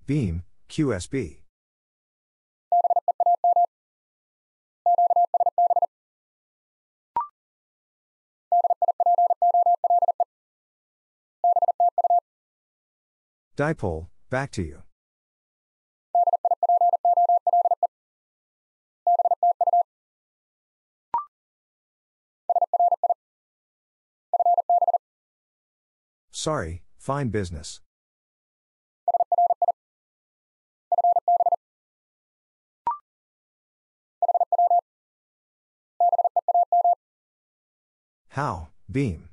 Beam, Q S B. Dipole, back to you. Sorry, fine business. How, beam.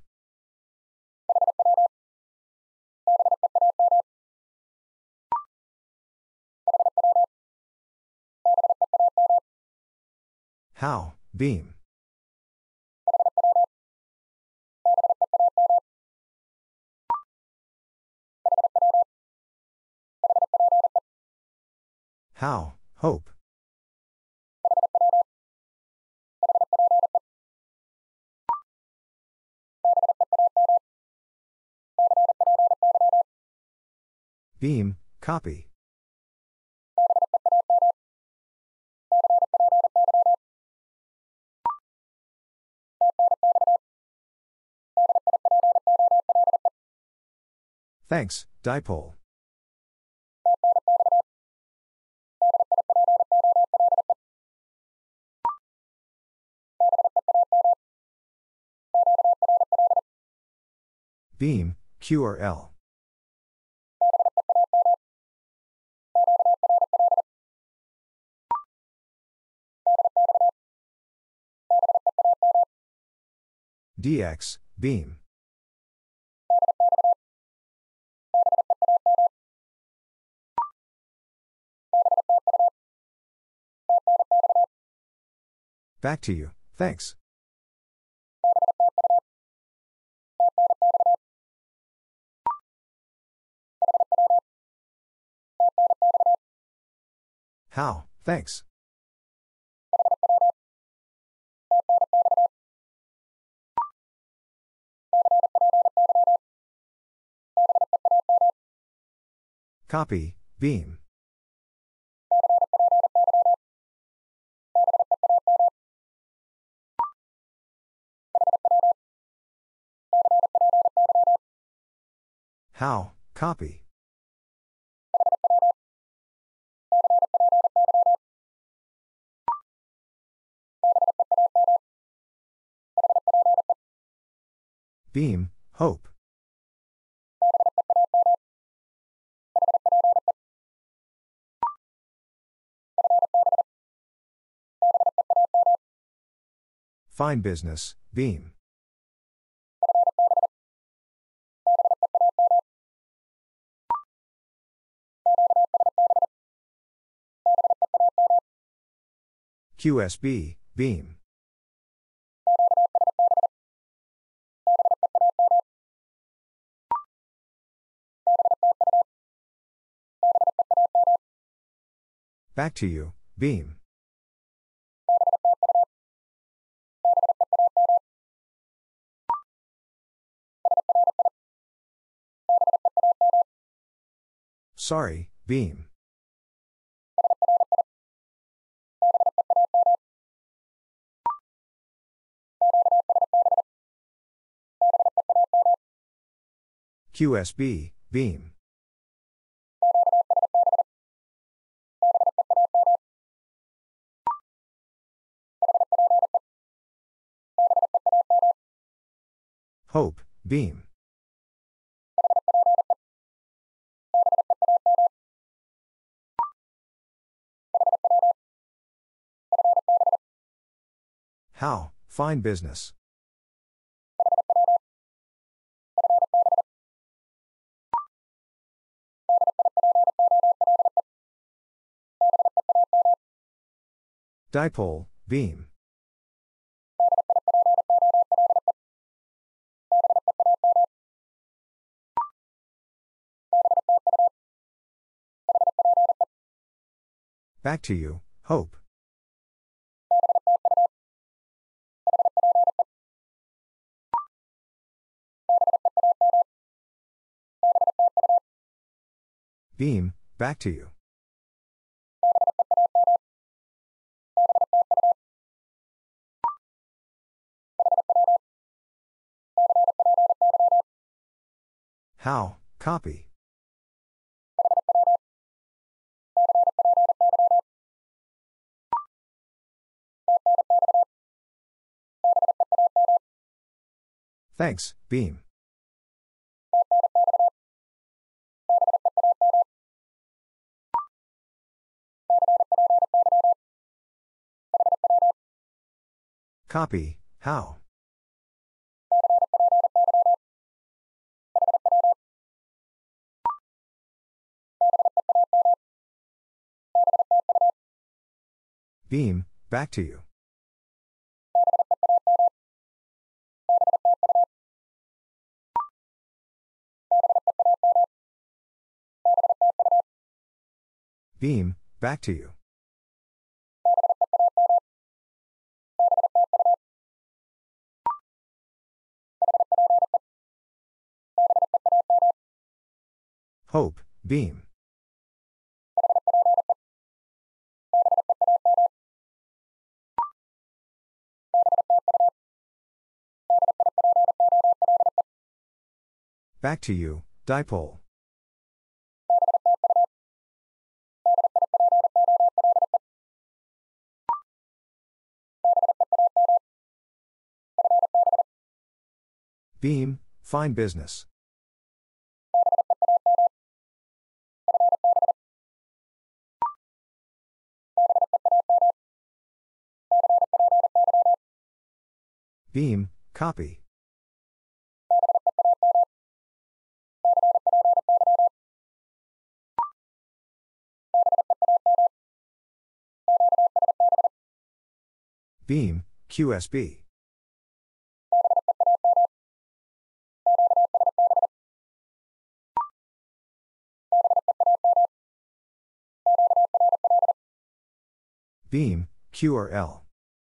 How, beam. How, hope. Beam, copy. Thanks, dipole. Beam, Q or L. D X, beam. Back to you, thanks. How, thanks. Copy, beam. How, copy. Beam, hope. Fine business, beam. Q S B, beam. Back to you, beam. Sorry, beam. Q S B, beam. Hope, beam. How, fine business. Dipole, beam. Back to you, hope. Beam, back to you. How, copy. Thanks, beam. Copy, how. Beam, back to you. Beam, back to you. Hope, beam. Back to you, dipole. Beam, fine business. Beam, copy. Beam, Q S B. Beam, Q R L.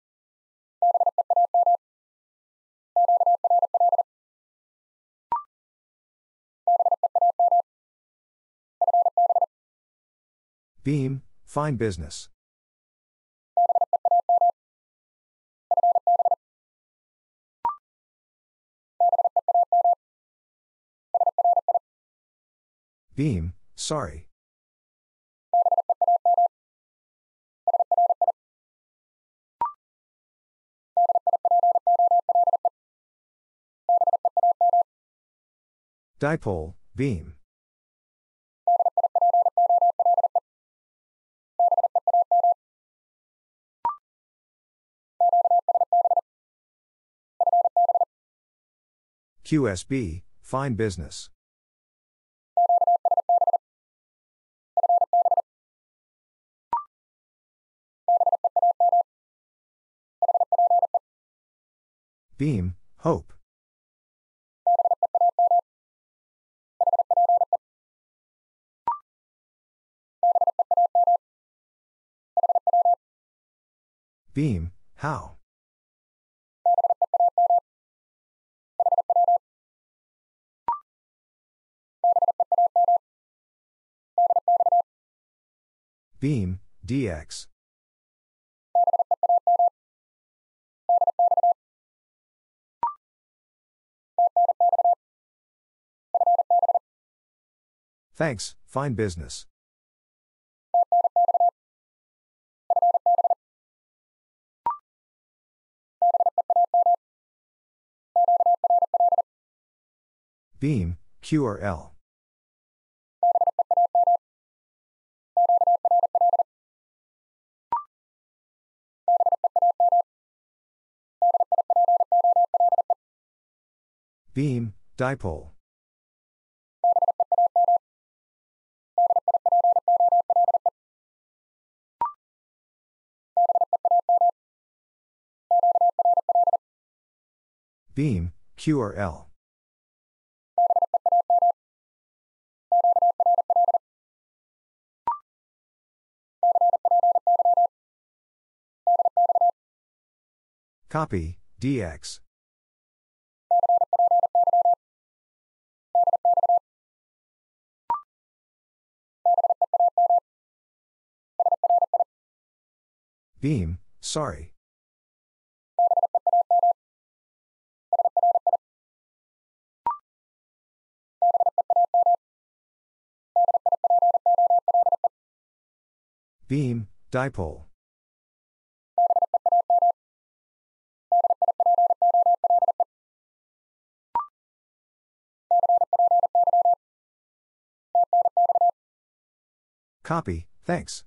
Beam, fine business. Beam, sorry. Dipole, beam. Q S B, fine business. Beam, hope. Beam, how. Beam, D X. Thanks, fine business. Beam, Q R L. Beam, dipole. Beam, Q R L. Copy, D X. Beam, sorry. Beam, dipole. Copy, thanks.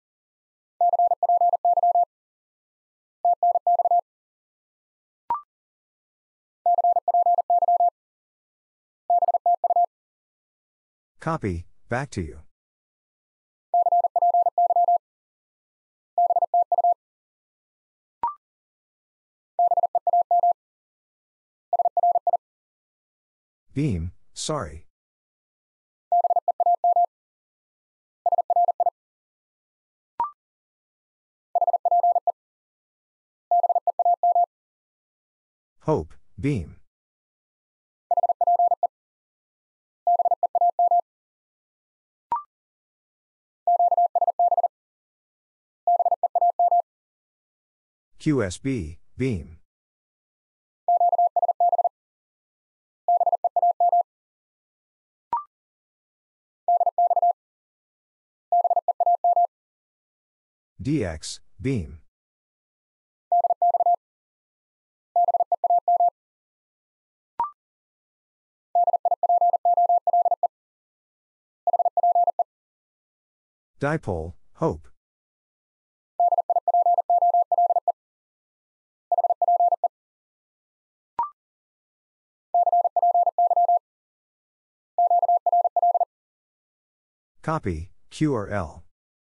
Copy, back to you. Beam, sorry. Hope, beam. Q S B, beam. D X, beam. Dipole, hope. Copy, Q or L.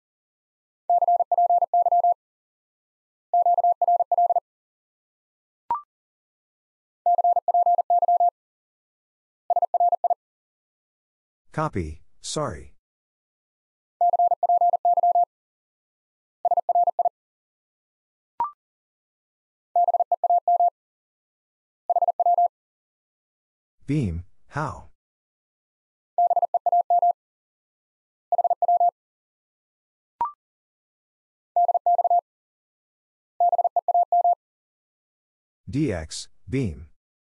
Copy, sorry. Beam, how? D X, beam.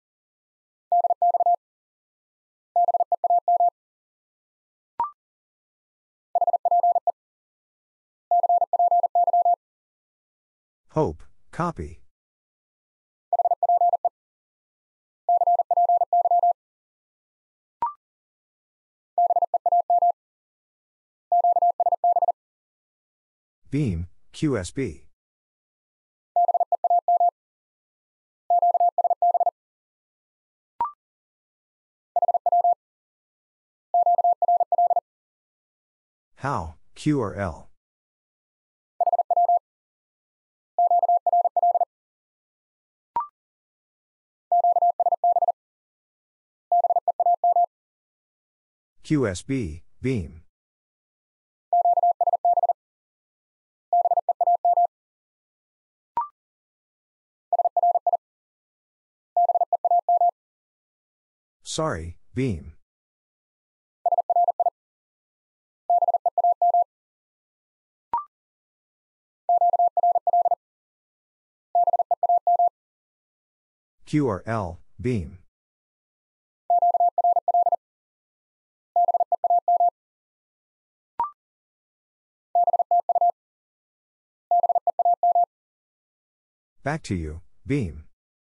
Hope, copy. Beam, Q S B. How, Q or L. Q S B, beam. Sorry, beam. Q or L, beam. Back to you, beam.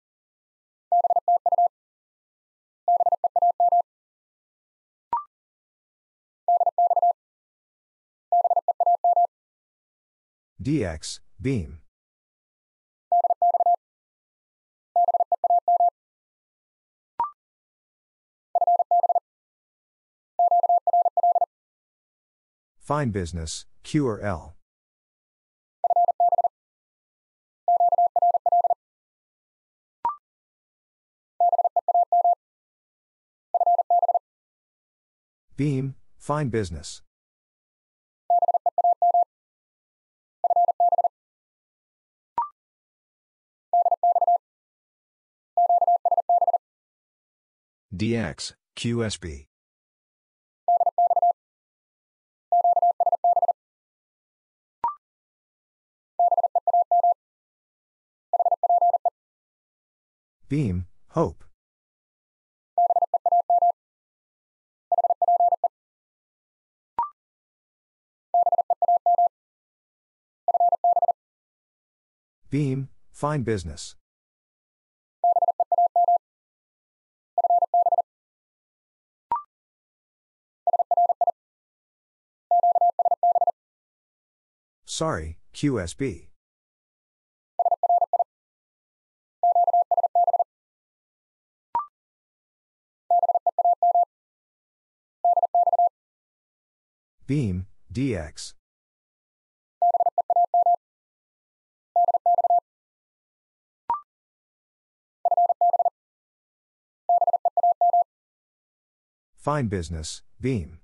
D X, beam. Fine business, Q or L. Beam, fine business. D X, Q S B. Beam, hope. Beam, fine business. Sorry, Q S B. Beam, D X. Fine business, beam.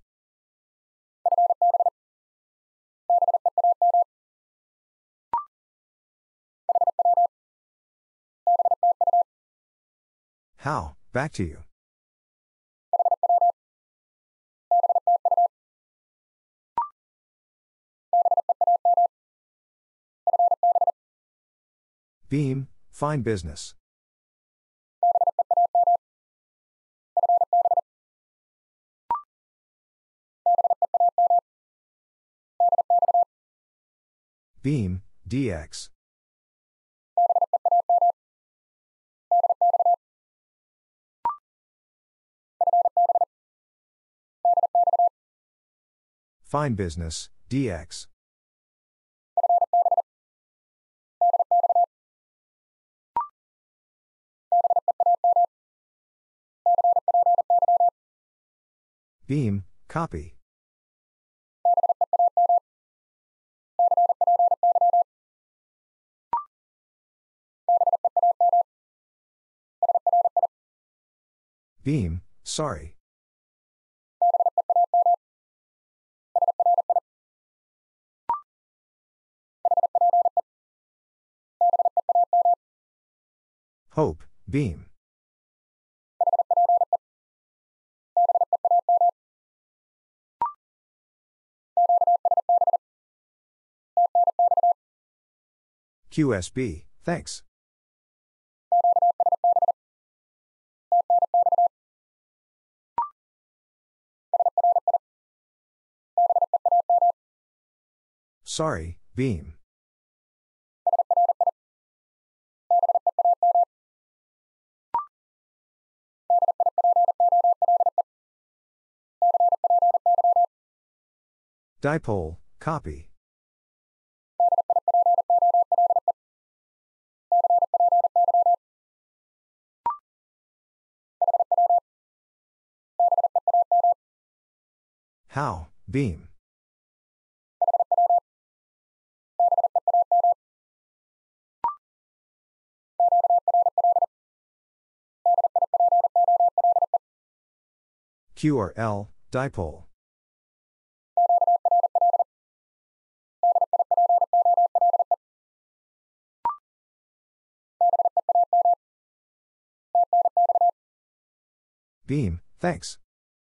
How, back to you. Beam, fine business. Beam, D X. Fine business, D X. Beam, copy. Beam, sorry. Hope, beam. Q S B, thanks. Sorry, beam. Dipole, copy. How, beam. Q R L, dipole. Beam, thanks.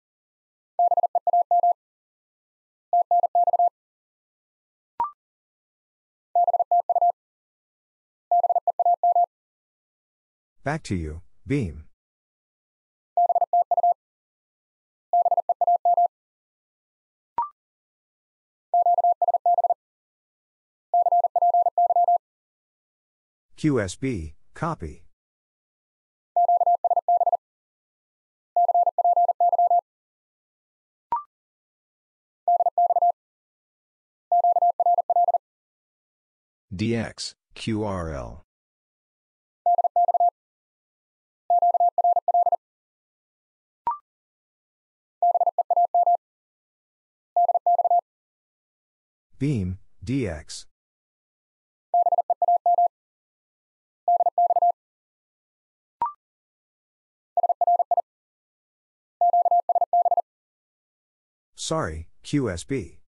Back to you, beam. Q S B, copy. D X, Q R L. Beam, D X. Sorry, Q S B.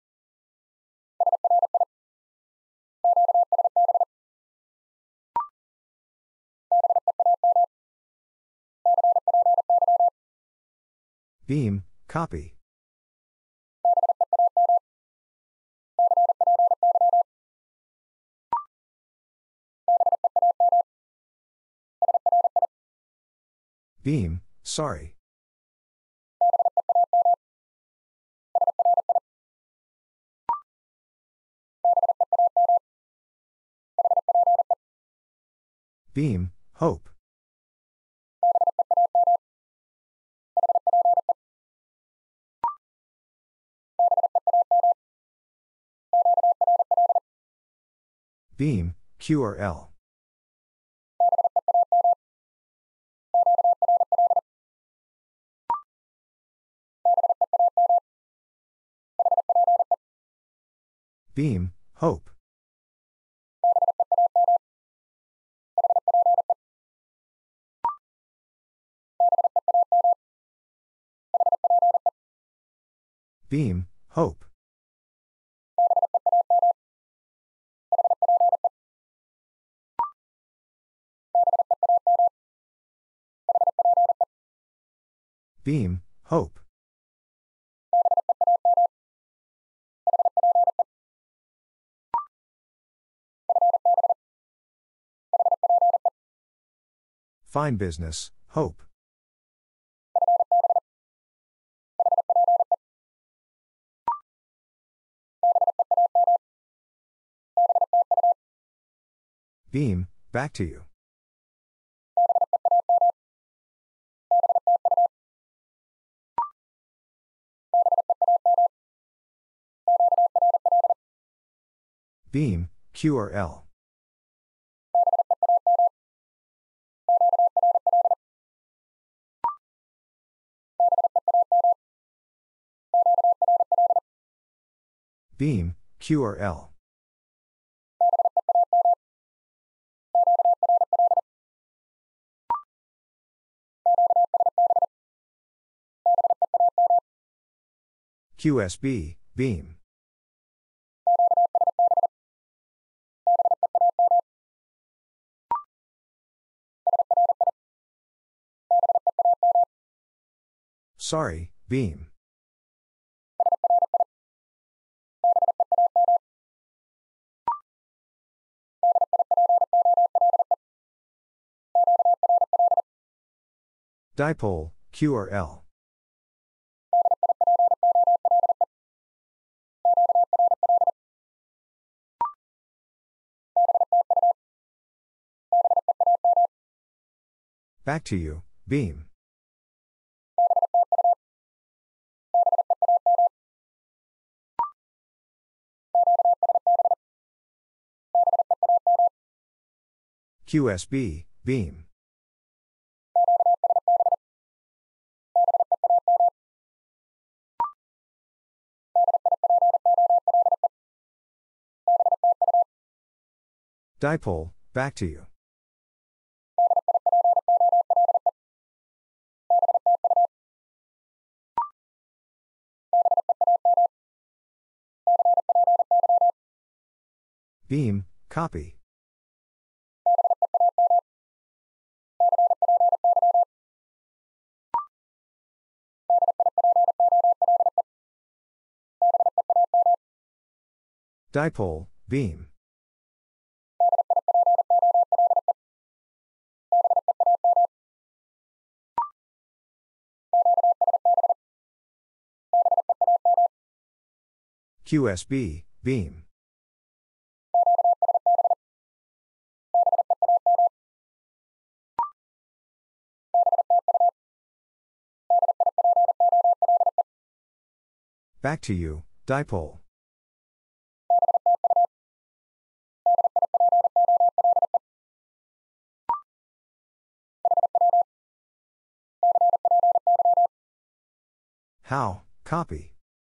Beam, copy. Beam, sorry. Beam, hope. Beam, Q or L. Beam, hope. Beam, hope. Beam, hope. Fine business, hope. Beam, back to you. Beam, Q or L. Beam, Q or L. Q S B, beam. Sorry, beam. Dipole, Q or L. Back to you, beam. Q S B, beam. Dipole, back to you. Beam, copy. Dipole, beam. Q S B, beam. Back to you, dipole. How, copy.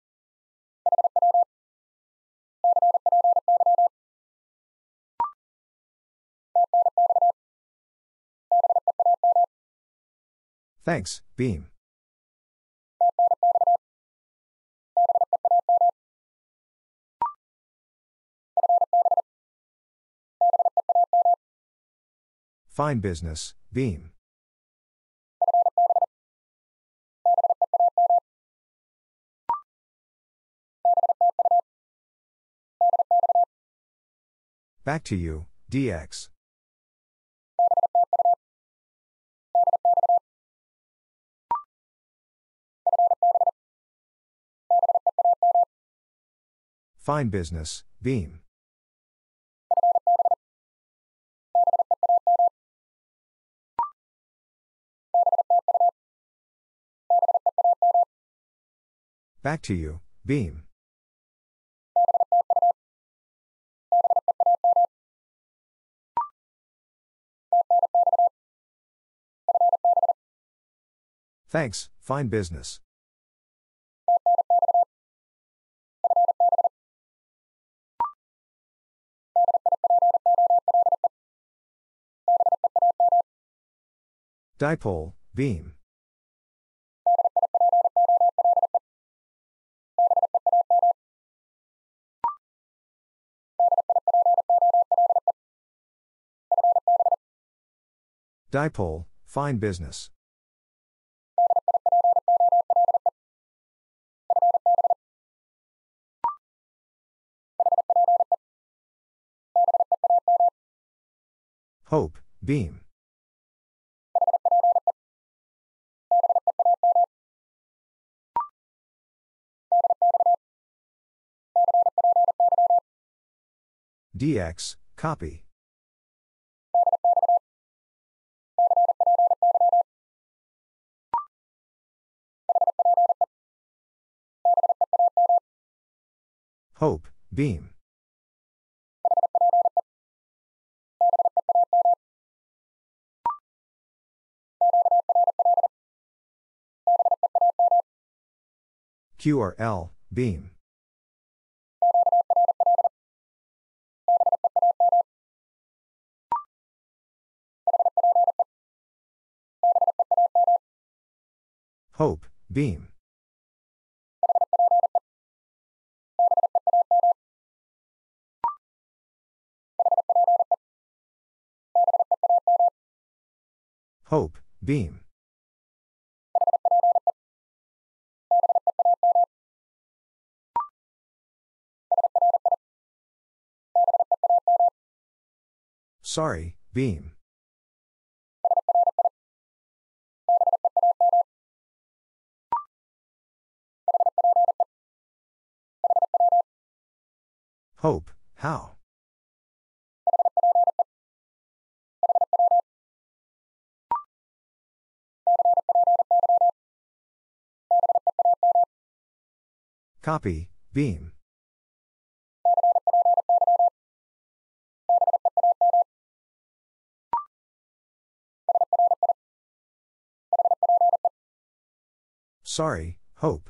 Thanks, beam. Fine business, beam. Back to you, D X. Fine business, beam. Back to you, beam. Thanks, fine business. Dipole, beam. Dipole, fine business. Hope, beam. D X, copy. Hope, beam. Q R L, beam. Hope, beam. Hope, beam. Sorry, beam. Hope, how? Copy, beam. Sorry, hope.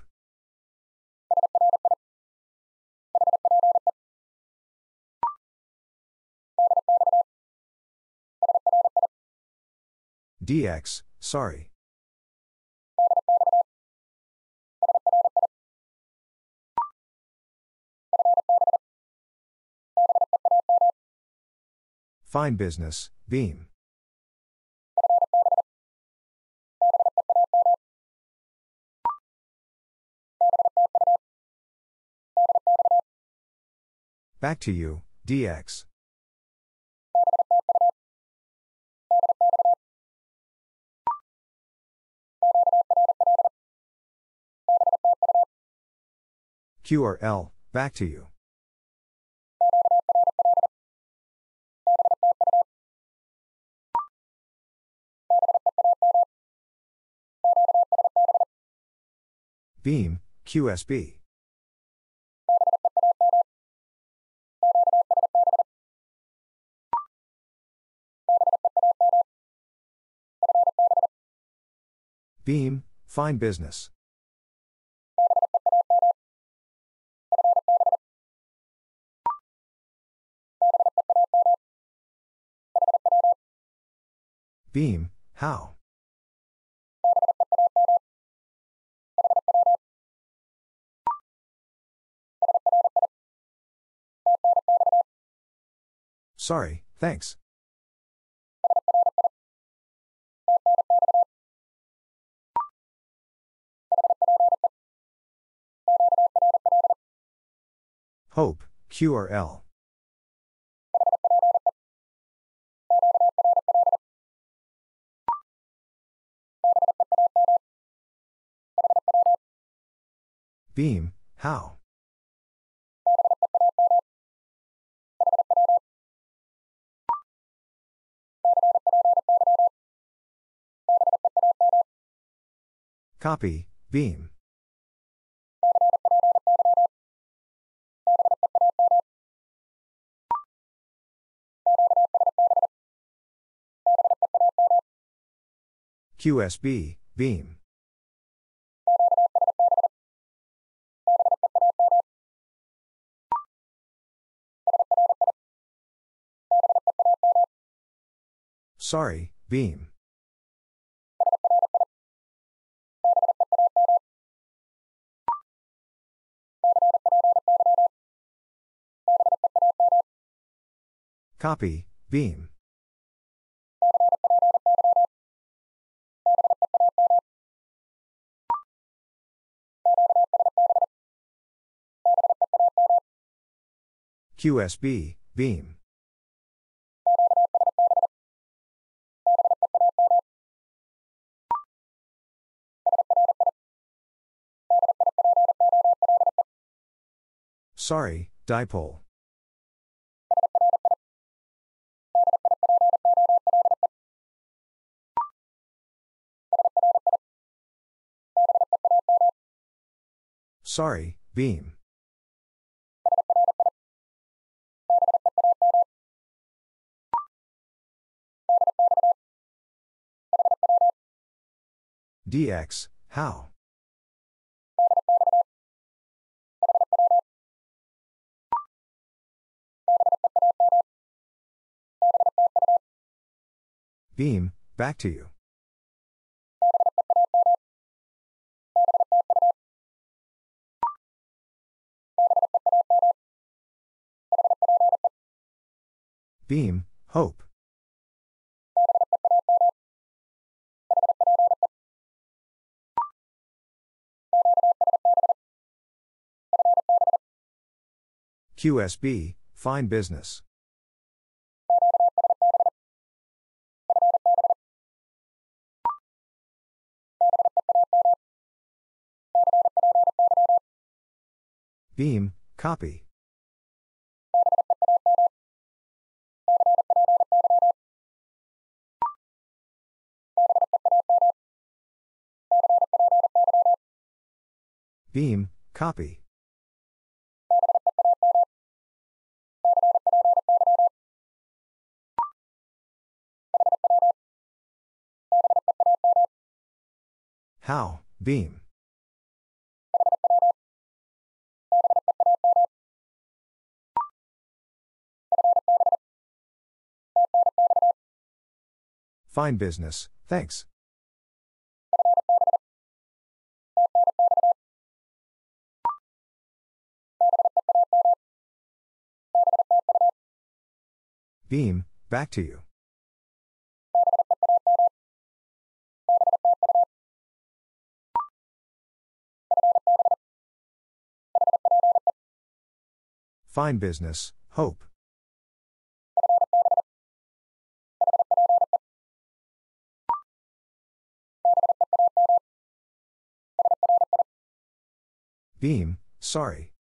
D X, sorry. Fine business, beam. Back to you, D X. Q R L, back to you. Beam, Q S B. Beam, fine business. Beam, how? Sorry, thanks. Hope, Q R L. Beam, how? Copy, beam. Q S B, beam. Sorry, beam. Copy, beam. Q S B, beam. Sorry, dipole. Sorry, beam. D X, how? Beam, back to you. Beam, hope. Q S B, fine business. Beam, copy. Beam, copy. How, beam. Fine business, thanks. Beam, back to you. Fine business, hope. Beam, sorry.